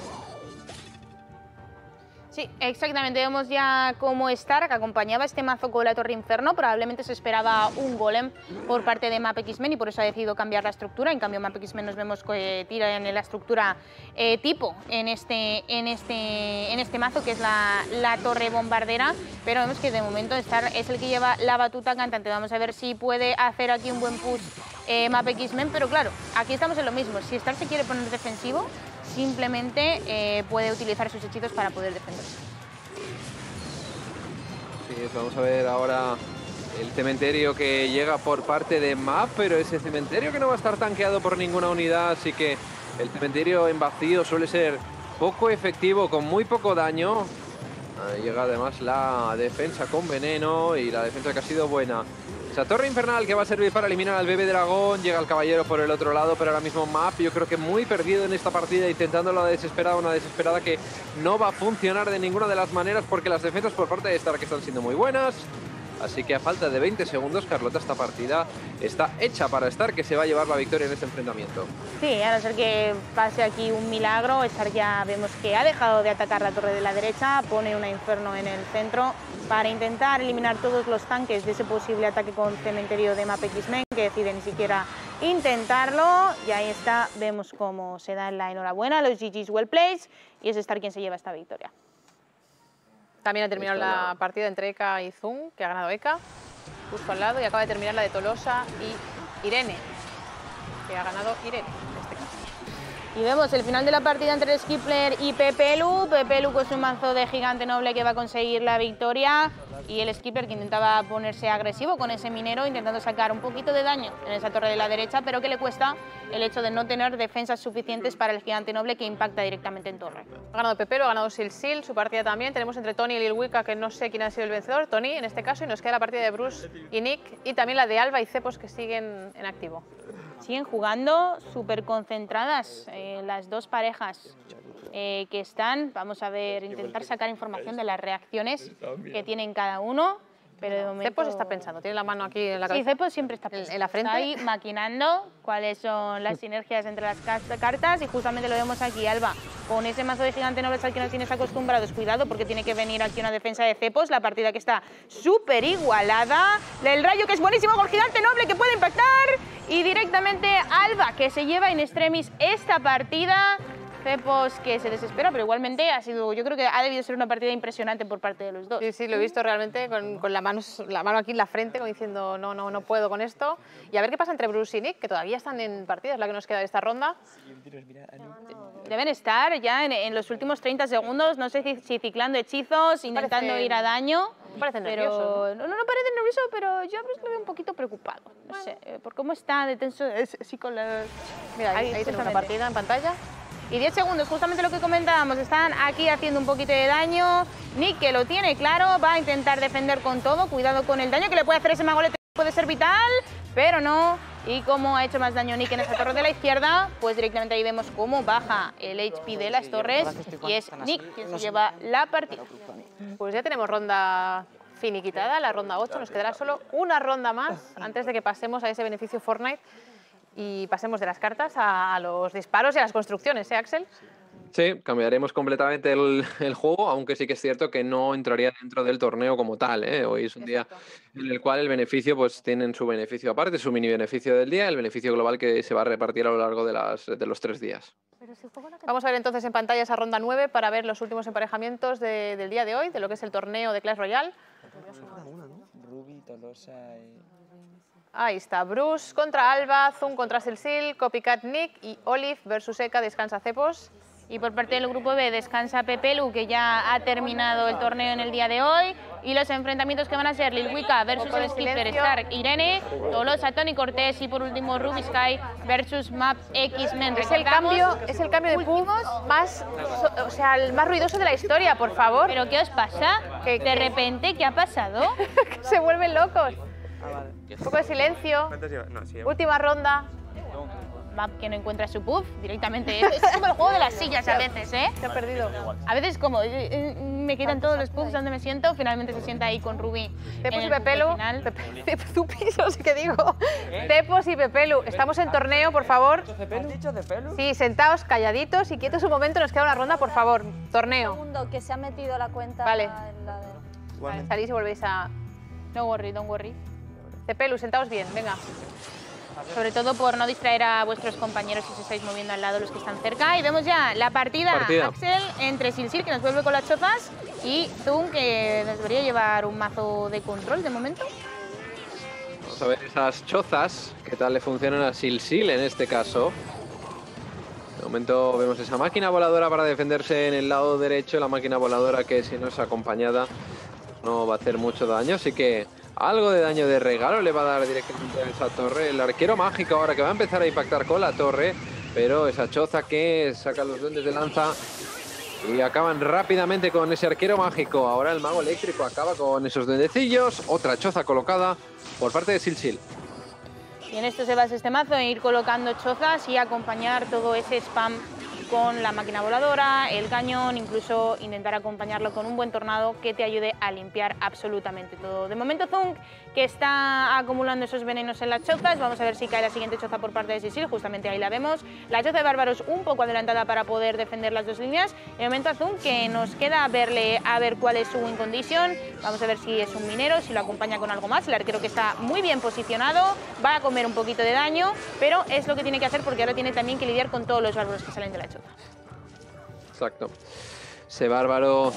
[SPEAKER 5] Sí, exactamente. Vemos ya cómo Stark acompañaba este mazo con la Torre Inferno. Probablemente se esperaba un golem por parte de Map X-Men y por eso ha decidido cambiar la estructura. En cambio, Map X-Men nos vemos que tira en la estructura eh, tipo en este, en, este, en este mazo, que es la, la Torre Bombardera. Pero vemos que de momento Stark es el que lleva la batuta cantante. Vamos a ver si puede hacer aquí un buen push eh, Map X-Men. Pero claro, aquí estamos en lo mismo. Si Stark se quiere poner defensivo, simplemente eh, puede utilizar sus hechizos para poder defenderse.
[SPEAKER 7] Sí, vamos a ver ahora el cementerio que llega por parte de Map, pero ese cementerio que no va a estar tanqueado por ninguna unidad, así que el cementerio en vacío suele ser poco efectivo, con muy poco daño. Ahí llega además la defensa con veneno y la defensa que ha sido buena. Esa torre infernal que va a servir para eliminar al bebé dragón. Llega el caballero por el otro lado, pero ahora mismo Map yo creo que muy perdido en esta partida, intentando la desesperada, una desesperada que no va a funcionar de ninguna de las maneras porque las defensas por parte de Stark están siendo muy buenas. Así que a falta de veinte segundos, Carlota, esta partida está hecha para Stark, que se va a llevar la victoria en este enfrentamiento.
[SPEAKER 5] Sí, a no ser que pase aquí un milagro, Stark ya vemos que ha dejado de atacar la torre de la derecha, pone una Inferno en el centro para intentar eliminar todos los tanques de ese posible ataque con cementerio de Map X-Men, que decide ni siquiera intentarlo. Y ahí está, vemos cómo se da la enhorabuena, los G G's well played, y es Stark quien se lleva esta victoria.
[SPEAKER 1] También ha terminado la partida entre Eka y Zung, que ha ganado Eka, justo al lado, y acaba de terminar la de Tolosa y Irene, que ha ganado Irene en este caso.
[SPEAKER 5] Y vemos el final de la partida entre Skippler y Pepelu. Pepelu con su mazo de gigante noble que va a conseguir la victoria. Y el Skippler que intentaba ponerse agresivo con ese minero, intentando sacar un poquito de daño en esa torre de la derecha, pero que le cuesta el hecho de no tener defensas suficientes para el gigante noble que impacta directamente en torre.
[SPEAKER 1] Ha ganado Pepelu, ha ganado Silsil, su partida también. Tenemos entre Tony y Lil Wicca, que no sé quién ha sido el vencedor, Tony en este caso, y nos queda la partida de Bruce y Nick, y también la de Alba y Cepos, que siguen en activo.
[SPEAKER 5] Siguen jugando súper concentradas eh, las dos parejas eh, que están. Vamos a ver, intentar sacar información de las reacciones que tienen cada uno. Pero de momento...
[SPEAKER 1] Cepos está pensando, tiene la mano aquí en la cabeza.
[SPEAKER 5] Sí, Cepos siempre está pensando.
[SPEAKER 1] En la frente.
[SPEAKER 5] Está ahí maquinando cuáles son las sinergias entre las cartas y justamente lo vemos aquí, Alba, con ese mazo de gigante noble al que nos tienes acostumbrados. Cuidado porque tiene que venir aquí una defensa de Cepos, la partida que está súper igualada. El rayo que es buenísimo con gigante noble que puede impactar y directamente Alba que se lleva in extremis esta partida. Cepos que se desespera, pero igualmente ha sido, yo creo que ha debido ser una partida impresionante por parte de los dos.
[SPEAKER 1] Sí, sí, lo he visto realmente con, con la, mano, la mano aquí en la frente, como diciendo no, no, no puedo con esto. Y a ver qué pasa entre Bruce y Nick, que todavía están en partidas, la que nos queda de esta ronda.
[SPEAKER 5] Deben estar ya en, en los últimos treinta segundos, no sé si, si ciclando hechizos, intentando
[SPEAKER 1] parece,
[SPEAKER 5] ir a daño.
[SPEAKER 1] Parece
[SPEAKER 5] pero,
[SPEAKER 1] nervioso.
[SPEAKER 5] ¿no? No, no parece nervioso, pero yo a Bruce lo veo un poquito preocupado. No sé, por cómo está de tenso, así con las...
[SPEAKER 1] Mira, ahí,
[SPEAKER 5] ahí,
[SPEAKER 1] ahí tenemos una partida en pantalla.
[SPEAKER 5] Y diez segundos, justamente lo que comentábamos, están aquí haciendo un poquito de daño. Nick, que lo tiene claro, va a intentar defender con todo. Cuidado con el daño que le puede hacer ese magolete, puede ser vital, pero no. Y como ha hecho más daño Nick en esa torre de la izquierda, pues directamente ahí vemos cómo baja el H P de las torres y es Nick quien se lleva la partida.
[SPEAKER 1] Pues ya tenemos ronda finiquitada, la ronda ocho. Nos quedará solo una ronda más antes de que pasemos a ese beneficio Fortnite. Y pasemos de las cartas a, a los disparos y a las construcciones, ¿eh, Axel?
[SPEAKER 7] Sí, cambiaremos completamente el, el juego, aunque sí que es cierto que no entraría dentro del torneo como tal, ¿eh? Hoy es un Exacto. día en el cual el beneficio, pues tienen su beneficio aparte, su mini beneficio del día, el beneficio global que se va a repartir a lo largo de, las, de los tres días.
[SPEAKER 1] Vamos a ver entonces en pantalla esa ronda nueve para ver los últimos emparejamientos de, del día de hoy, de lo que es el torneo de Clash Royale.
[SPEAKER 6] Ruby, Tolosa y...
[SPEAKER 1] Ahí está, Bruce contra Alba, Zung contra Silsil, Copycat Nick y Olive versus Eka, descansa Cepos.
[SPEAKER 5] Y por parte del grupo B descansa Pepelu, que ya ha terminado el torneo en el día de hoy. Y los enfrentamientos que van a ser Lil Wicca versus el Skipper, Stark, Irene, Tolosa, Tony Cortés y por último Ruby Sky versus Map X-Men.
[SPEAKER 1] Es el cambio, es el cambio de puff más, o sea, el más ruidoso de la historia, por favor.
[SPEAKER 5] ¿Pero qué os pasa?
[SPEAKER 1] ¿Qué,
[SPEAKER 5] de
[SPEAKER 1] qué?
[SPEAKER 5] repente, ¿qué ha pasado?
[SPEAKER 1] Se vuelven locos. Un poco de silencio.
[SPEAKER 2] No, sí,
[SPEAKER 1] Última ronda.
[SPEAKER 5] Map que no encuentra su puff directamente. Es como el juego de las sillas a veces, ¿eh?
[SPEAKER 1] Se ha perdido.
[SPEAKER 5] A veces como eh, eh, me quitan todos los puffs donde me siento, finalmente se sienta ahí con Ruby.
[SPEAKER 1] Cepos y Pepelu. Zupis, no sé qué digo. Cepos y Pepelu. Estamos en torneo, por favor.
[SPEAKER 6] ¿Has dicho Cepelu?
[SPEAKER 1] Sí, sentaos, calladitos y quietos un momento. Nos queda una ronda, por favor. Torneo.
[SPEAKER 9] Un segundo, que se ha metido la cuenta
[SPEAKER 1] Vale.
[SPEAKER 9] en la de...
[SPEAKER 1] Vale, salís y volvéis a...
[SPEAKER 5] No worry, don't worry.
[SPEAKER 1] Cepelu, sentaos bien, venga.
[SPEAKER 5] Sobre todo por no distraer a vuestros compañeros si os estáis moviendo al lado los que están cerca. Y vemos ya la partida,
[SPEAKER 7] partida.
[SPEAKER 5] Axel, entre Silsil, que nos vuelve con las chozas, y Zung, que nos debería llevar un mazo de control de momento.
[SPEAKER 7] Vamos a ver esas chozas, qué tal le funcionan a Silsil en este caso. De momento vemos esa máquina voladora para defenderse en el lado derecho, la máquina voladora que si no es acompañada no va a hacer mucho daño, así que algo de daño de regalo le va a dar directamente a esa torre. El arquero mágico ahora que va a empezar a impactar con la torre, pero esa choza que saca los duendes de lanza Y acaban rápidamente con ese arquero mágico. Ahora el mago eléctrico acaba con esos duendecillos. Otra choza colocada por parte de Silsil.
[SPEAKER 5] Y en esto se basa este mazo, en ir colocando chozas y acompañar todo ese spam con la máquina voladora, el cañón, incluso intentar acompañarlo con un buen tornado que te ayude a limpiar absolutamente todo. De momento Zung, que está acumulando esos venenos en las chozas, vamos a ver si cae la siguiente choza por parte de Silsil, justamente ahí la vemos. La choza de bárbaros un poco adelantada para poder defender las dos líneas. De momento a Zung, que nos queda verle a ver cuál es su win condition, vamos a ver si es un minero, si lo acompaña con algo más. El arquero que está muy bien posicionado, va a comer un poquito de daño, pero es lo que tiene que hacer porque ahora tiene también que lidiar con todos los bárbaros que salen de la choza.
[SPEAKER 7] Exacto. Ese bárbaro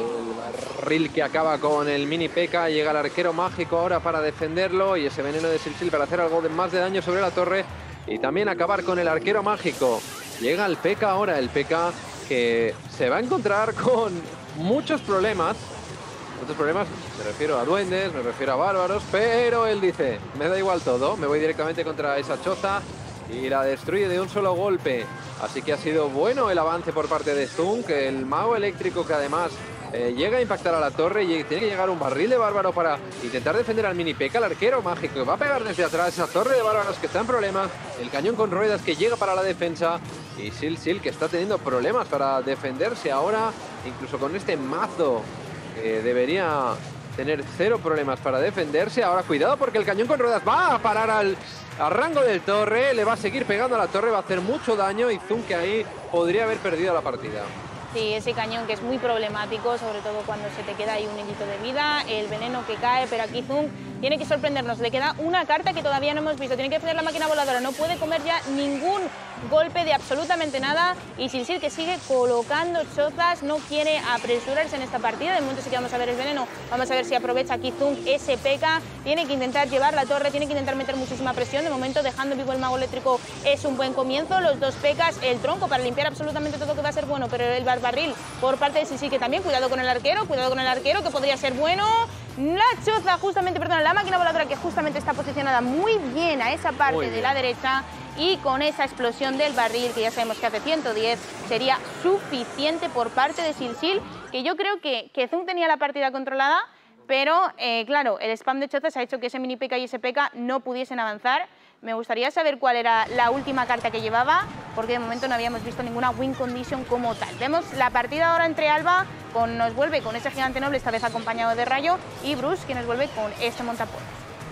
[SPEAKER 7] del barril que acaba con el mini P K. Llega el arquero mágico ahora para defenderlo. Y ese veneno de Silsil para hacer algo de más de daño sobre la torre. Y también acabar con el arquero mágico. Llega el P K ahora. El P K que se va a encontrar con muchos problemas. Muchos problemas. Me refiero a duendes, me refiero a bárbaros. Pero él dice, me da igual todo. Me voy directamente contra esa choza. Y la destruye de un solo golpe. Así que ha sido bueno el avance por parte de Zung, el mago eléctrico que además eh, llega a impactar a la torre y tiene que llegar un barril de bárbaro para intentar defender al mini P K, el arquero mágico que va a pegar desde atrás esa torre de bárbaros que está en problemas, el cañón con ruedas que llega para la defensa y Silsil que está teniendo problemas para defenderse ahora, incluso con este mazo que debería tener cero problemas para defenderse. Ahora cuidado porque el cañón con ruedas va a parar al... a rango del torre, le va a seguir pegando a la torre, va a hacer mucho daño y Zung que ahí podría haber perdido la partida.
[SPEAKER 5] Sí, ese cañón que es muy problemático, sobre todo cuando se te queda ahí un hilito de vida, el veneno que cae, pero aquí Zung tiene que sorprendernos. Le queda una carta que todavía no hemos visto, tiene que defender la máquina voladora, no puede comer ya ningún golpe de absolutamente nada y Silsil que sigue colocando chozas, no quiere apresurarse en esta partida. De momento sí que vamos a ver el veneno, vamos a ver si aprovecha aquí Zung ese P K, tiene que intentar llevar la torre, tiene que intentar meter muchísima presión. De momento dejando vivo el mago eléctrico es un buen comienzo, los dos P Ks, el tronco para limpiar absolutamente todo que va a ser bueno, pero el barril por parte de Silsil que también, cuidado con el arquero, cuidado con el arquero que podría ser bueno. La choza justamente, perdón, la máquina voladora que justamente está posicionada muy bien a esa parte de la derecha y con esa explosión del barril que ya sabemos que hace ciento diez sería suficiente por parte de Silsil, que yo creo que, que Zung tenía la partida controlada, pero eh, claro, el spam de chozas ha hecho que ese mini P K y ese P K no pudiesen avanzar. Me gustaría saber cuál era la última carta que llevaba, porque de momento no habíamos visto ninguna win condition como tal. Vemos la partida ahora entre Alba, con, nos vuelve con ese gigante noble, esta vez acompañado de Rayo, y Bruce, que nos vuelve con este montapuercos.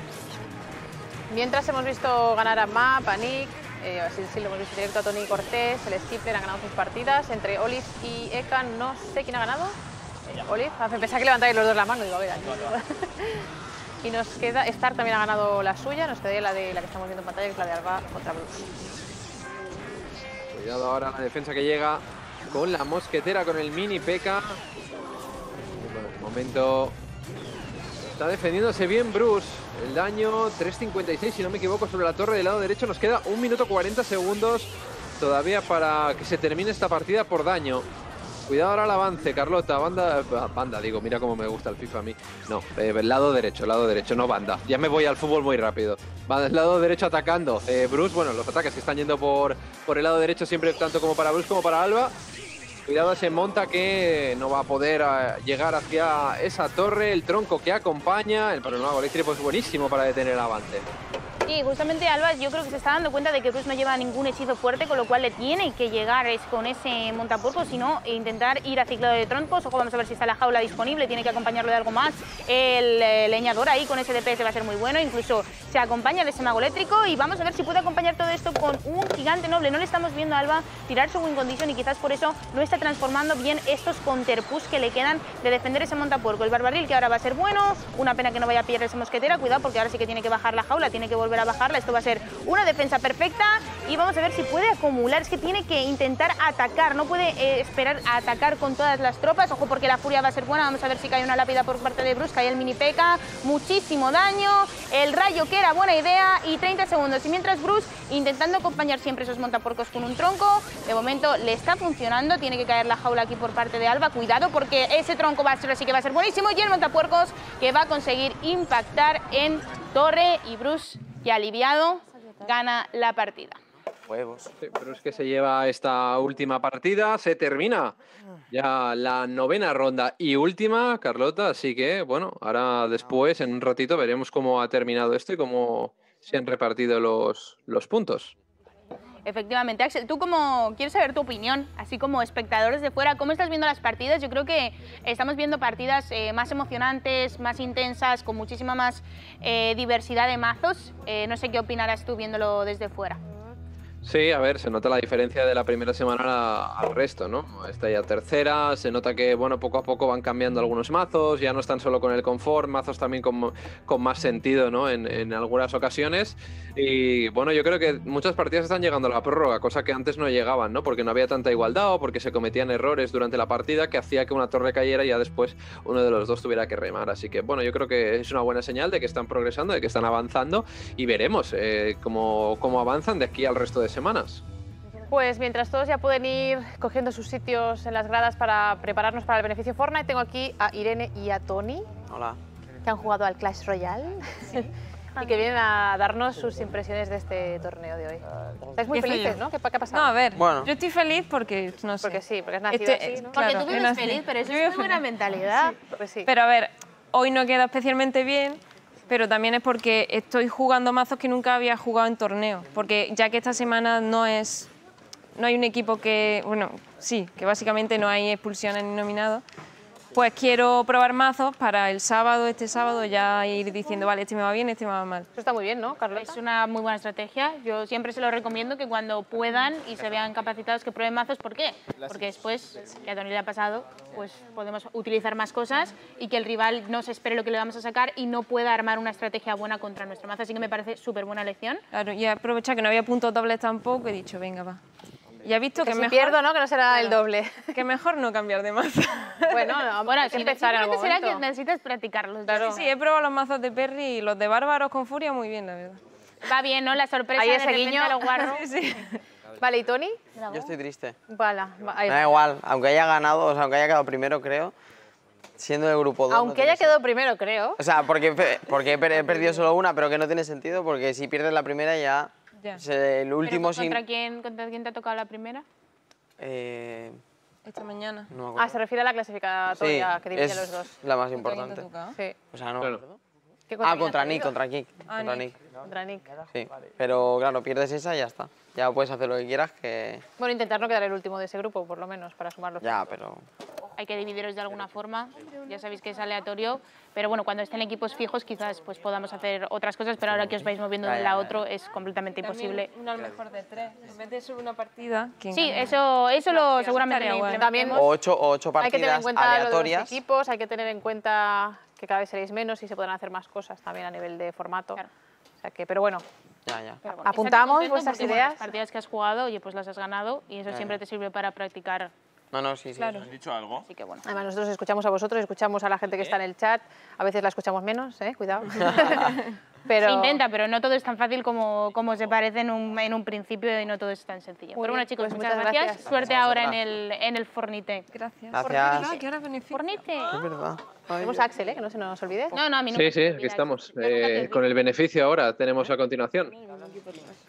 [SPEAKER 1] Mientras hemos visto ganar a Map, a Nick, eh, a Silsil, hemos visto directo a Tony Cortés, el Skipper han ganado sus partidas. Entre Olive y Eka no sé quién ha ganado. Eh, Olive, pensaba que levantáis los dos la mano, digo, a ver, aquí. Y nos queda, Stark también ha ganado la suya, nos queda la de la que estamos viendo en pantalla, que es la de Alba contra Bruce.
[SPEAKER 7] Cuidado ahora la defensa que llega con la mosquetera, con el mini P K. De momento está defendiéndose bien Bruce. El daño tres cincuenta y seis, si no me equivoco, sobre la torre del lado derecho. Nos queda un minuto cuarenta segundos todavía para que se termine esta partida por daño. Cuidado ahora el avance, Carlota, banda, banda, digo, mira cómo me gusta el FIFA a mí. No, eh, lado derecho, lado derecho, no banda. Ya me voy al fútbol muy rápido. Va del lado derecho atacando. Eh, Bruce, bueno, los ataques que están yendo por, por el lado derecho siempre, tanto como para Bruce como para Alba. Cuidado ese monta que no va a poder uh, llegar hacia esa torre. El tronco que acompaña. El mago eléctrico es buenísimo para detener el avance.
[SPEAKER 5] Sí, justamente Alba yo creo que se está dando cuenta de que Bruce no lleva ningún hechizo fuerte, con lo cual le tiene que llegar es con ese montapuerco, sino intentar ir a ciclado de troncos. Ojo, vamos a ver si está la jaula disponible, tiene que acompañarlo de algo más. El eh, leñador ahí con ese D P S va a ser muy bueno, incluso se acompaña de ese mago eléctrico y vamos a ver si puede acompañar todo esto con un gigante noble. No le estamos viendo a Alba tirar su win condition y quizás por eso no está transformando bien estos counterpush que le quedan de defender ese montapuerco. El barbaril que ahora va a ser bueno, una pena que no vaya a pillar esa mosquetera, cuidado porque ahora sí que tiene que bajar la jaula, tiene que volver a bajarla. Esto va a ser una defensa perfecta y vamos a ver si puede acumular. Es que tiene que intentar atacar, no puede eh, esperar a atacar con todas las tropas. Ojo porque la furia va a ser buena, vamos a ver si cae una lápida por parte de Bruce, cae el mini P K, muchísimo daño, el rayo que era buena idea y treinta segundos. Y mientras Bruce intentando acompañar siempre esos montapuercos con un tronco, de momento le está funcionando, tiene que caer la jaula aquí por parte de Alba, cuidado porque ese tronco va a ser así que va a ser buenísimo y el montapuercos que va a conseguir impactar en torre y Bruce, y aliviado, gana la partida.
[SPEAKER 6] Huevos.
[SPEAKER 7] Sí, pero es que se lleva esta última partida, se termina ya la novena ronda y última, Carlota, así que bueno, ahora después, en un ratito, veremos cómo ha terminado esto y cómo se han repartido los, los puntos.
[SPEAKER 5] Efectivamente, Axel, tú como quiero saber tu opinión, así como espectadores de fuera, ¿cómo estás viendo las partidas? Yo creo que estamos viendo partidas eh, más emocionantes, más intensas, con muchísima más eh, diversidad de mazos. Eh, no sé qué opinarás tú viéndolo desde fuera.
[SPEAKER 7] Sí, a ver, se nota la diferencia de la primera semana al resto, ¿no? Esta ya tercera, se nota que, bueno, poco a poco van cambiando algunos mazos, ya no están solo con el confort, mazos también con, con más sentido, ¿no? En, en algunas ocasiones. Y, bueno, yo creo que muchas partidas están llegando a la prórroga, cosa que antes no llegaban, ¿no? Porque no había tanta igualdad o porque se cometían errores durante la partida que hacía que una torre cayera y ya después uno de los dos tuviera que remar. Así que, bueno, yo creo que es una buena señal de que están progresando, de que están avanzando y veremos eh, cómo, cómo avanzan de aquí al resto de semanas.
[SPEAKER 1] Pues mientras todos ya pueden ir cogiendo sus sitios en las gradas para prepararnos para el beneficio Fortnite, tengo aquí a Irene y a Tony.
[SPEAKER 6] Hola.
[SPEAKER 1] Que han jugado al Clash Royale. Sí. Y que vienen a darnos sus impresiones de este torneo de hoy. Estáis muy
[SPEAKER 4] Qué
[SPEAKER 1] felices,
[SPEAKER 4] feliz.
[SPEAKER 1] ¿no? ¿Qué, ¿Qué ha pasado?
[SPEAKER 4] No, a ver,
[SPEAKER 6] Bueno.
[SPEAKER 4] yo estoy feliz porque, no sé.
[SPEAKER 1] Porque sí, porque has nacido
[SPEAKER 4] Este-
[SPEAKER 1] así, ¿no?
[SPEAKER 5] Porque
[SPEAKER 4] Claro,
[SPEAKER 5] tú
[SPEAKER 4] yo
[SPEAKER 5] vives
[SPEAKER 4] nací-
[SPEAKER 5] feliz, pero eso
[SPEAKER 4] yo
[SPEAKER 5] es
[SPEAKER 4] vivo
[SPEAKER 5] muy buena
[SPEAKER 4] feliz.
[SPEAKER 5] mentalidad.
[SPEAKER 1] Pues sí.
[SPEAKER 4] Pero a ver, hoy no he quedado especialmente bien, pero también es porque estoy jugando mazos que nunca había jugado en torneo. Porque ya que esta semana no es... No hay un equipo que... Bueno, sí, que básicamente no hay expulsiones ni nominados. Pues quiero probar mazos para el sábado, este sábado, ya ir diciendo, vale, este me va bien, este me va mal.
[SPEAKER 1] Eso está muy bien, ¿no, Carlota?
[SPEAKER 5] Es una muy buena estrategia. Yo siempre se lo recomiendo que cuando puedan y se vean capacitados que prueben mazos. ¿Por qué? Porque después, que a Tony le ha pasado, pues podemos utilizar más cosas y que el rival no se espere lo que le vamos a sacar y no pueda armar una estrategia buena contra nuestro mazo. Así que me parece súper buena lección.
[SPEAKER 4] Claro, y he aprovechado que no había puntos dobles tampoco, he dicho, venga, va. Y he visto
[SPEAKER 1] Que
[SPEAKER 4] que,
[SPEAKER 1] si
[SPEAKER 4] mejor,
[SPEAKER 1] pierdo, ¿no? Que no será el doble.
[SPEAKER 4] que mejor no cambiar de mazo.
[SPEAKER 1] Bueno, no,
[SPEAKER 5] Bueno,
[SPEAKER 1] hay que
[SPEAKER 5] sí,
[SPEAKER 1] empezar en algún
[SPEAKER 5] simplemente será que
[SPEAKER 1] momento.
[SPEAKER 5] necesitas practicarlos.
[SPEAKER 1] Claro.
[SPEAKER 4] Sí, sí, he probado los mazos de Perry y los de Bárbaros con Furia muy bien, la verdad.
[SPEAKER 5] Va bien, ¿no? La sorpresa
[SPEAKER 1] Ahí
[SPEAKER 5] de
[SPEAKER 1] ese
[SPEAKER 5] repente
[SPEAKER 1] guiño.
[SPEAKER 5] a lo guarro.
[SPEAKER 4] Sí, sí.
[SPEAKER 1] Vale, ¿y Tony?
[SPEAKER 6] Yo estoy triste.
[SPEAKER 1] Vale, va- ahí.
[SPEAKER 6] Me da igual, aunque haya ganado, o sea, aunque haya quedado primero, creo, siendo del grupo dos.
[SPEAKER 1] Aunque haya quedado primero, creo.
[SPEAKER 6] O sea, porque, pe- porque he per- he perdido solo una, pero que no tiene sentido, porque si pierdes la primera ya...
[SPEAKER 4] Ya.
[SPEAKER 6] se- el último
[SPEAKER 5] Pero,
[SPEAKER 6] sin...
[SPEAKER 5] ¿contra, quién, ¿Contra quién te ha tocado la primera?
[SPEAKER 6] Eh,
[SPEAKER 4] Esta mañana.
[SPEAKER 6] no me acuerdo.
[SPEAKER 1] Ah, se refiere a la
[SPEAKER 6] Sí,
[SPEAKER 1] clasificatoria que divide
[SPEAKER 6] es
[SPEAKER 1] los dos.
[SPEAKER 6] la más
[SPEAKER 4] ¿Contra quién te ha
[SPEAKER 6] importante.
[SPEAKER 4] tocado?
[SPEAKER 1] Sí.
[SPEAKER 6] O sea, no...
[SPEAKER 7] Claro.
[SPEAKER 1] ¿Qué
[SPEAKER 6] Ah,
[SPEAKER 1] quién
[SPEAKER 6] contra
[SPEAKER 1] has
[SPEAKER 6] Nick,
[SPEAKER 1] perdido?
[SPEAKER 6] contra Nick.
[SPEAKER 4] Ah,
[SPEAKER 6] contra
[SPEAKER 4] Nick.
[SPEAKER 6] Nick.
[SPEAKER 1] Contra Nick.
[SPEAKER 6] Sí, pero claro, pierdes esa y ya está. Ya puedes hacer lo que quieras, que...
[SPEAKER 1] Bueno, intentar no quedar el último de ese grupo, por lo menos, para sumar los
[SPEAKER 6] Ya,
[SPEAKER 1] puntos.
[SPEAKER 6] pero...
[SPEAKER 5] Hay que dividiros de alguna forma, ya sabéis que es aleatorio, pero bueno, cuando estén equipos fijos quizás pues podamos hacer otras cosas, pero ahora que os vais moviendo de un lado a otro es completamente imposible.
[SPEAKER 4] También uno al mejor de tres. En vez de solo una partida, ¿quién
[SPEAKER 5] Sí,
[SPEAKER 4] gana?
[SPEAKER 5] eso, eso lo seguramente
[SPEAKER 4] estaría
[SPEAKER 5] lo
[SPEAKER 4] guay.
[SPEAKER 5] implementemos.
[SPEAKER 6] O ocho, o ocho
[SPEAKER 1] Hay que tener en
[SPEAKER 6] partidas
[SPEAKER 1] cuenta lo de los
[SPEAKER 6] aleatorias.
[SPEAKER 1] equipos, hay que tener en cuenta que cada vez seréis menos y se podrán hacer más cosas también a nivel de formato.
[SPEAKER 5] Claro.
[SPEAKER 1] O sea que, pero bueno,
[SPEAKER 6] Ya, ya.
[SPEAKER 5] Pero bueno,
[SPEAKER 1] apuntamos
[SPEAKER 5] estate contento
[SPEAKER 1] vuestras
[SPEAKER 5] porque, bueno,
[SPEAKER 1] ideas.
[SPEAKER 5] las partidas que has jugado, oye, pues las has ganado y eso
[SPEAKER 6] Ya,
[SPEAKER 5] siempre
[SPEAKER 6] ya.
[SPEAKER 5] te sirve para practicar.
[SPEAKER 6] No, no, sí, sí.
[SPEAKER 4] Claro.
[SPEAKER 6] eso.
[SPEAKER 10] dicho algo?
[SPEAKER 5] Así que bueno.
[SPEAKER 1] además nosotros escuchamos a vosotros, escuchamos a la gente que está en el chat, a veces la escuchamos menos, ¿eh? Cuidado. pero
[SPEAKER 5] Se intenta, pero no todo es tan fácil como, como se parece en un, en un principio y no todo es tan sencillo.
[SPEAKER 1] Muy
[SPEAKER 5] pero bueno,
[SPEAKER 1] bien,
[SPEAKER 5] chicos,
[SPEAKER 1] pues
[SPEAKER 5] muchas,
[SPEAKER 1] muchas
[SPEAKER 5] gracias.
[SPEAKER 1] gracias.
[SPEAKER 5] Suerte
[SPEAKER 6] Gracias a
[SPEAKER 5] ahora en
[SPEAKER 6] vosotras.
[SPEAKER 5] el, en el Fornite.
[SPEAKER 4] Gracias.
[SPEAKER 6] Gracias.
[SPEAKER 4] Ah, que ahora beneficio.
[SPEAKER 5] Fornite.
[SPEAKER 6] Es verdad. Ay,
[SPEAKER 1] tenemos a Axel, ¿eh? Que no se nos olvide.
[SPEAKER 5] No, no, a mí nunca
[SPEAKER 7] Sí,
[SPEAKER 5] se me
[SPEAKER 7] sí,
[SPEAKER 5] olvida
[SPEAKER 7] aquí
[SPEAKER 5] eso.
[SPEAKER 7] estamos.
[SPEAKER 5] Yo nunca te
[SPEAKER 7] Eh,
[SPEAKER 5] olvido.
[SPEAKER 7] con el beneficio ahora tenemos a continuación.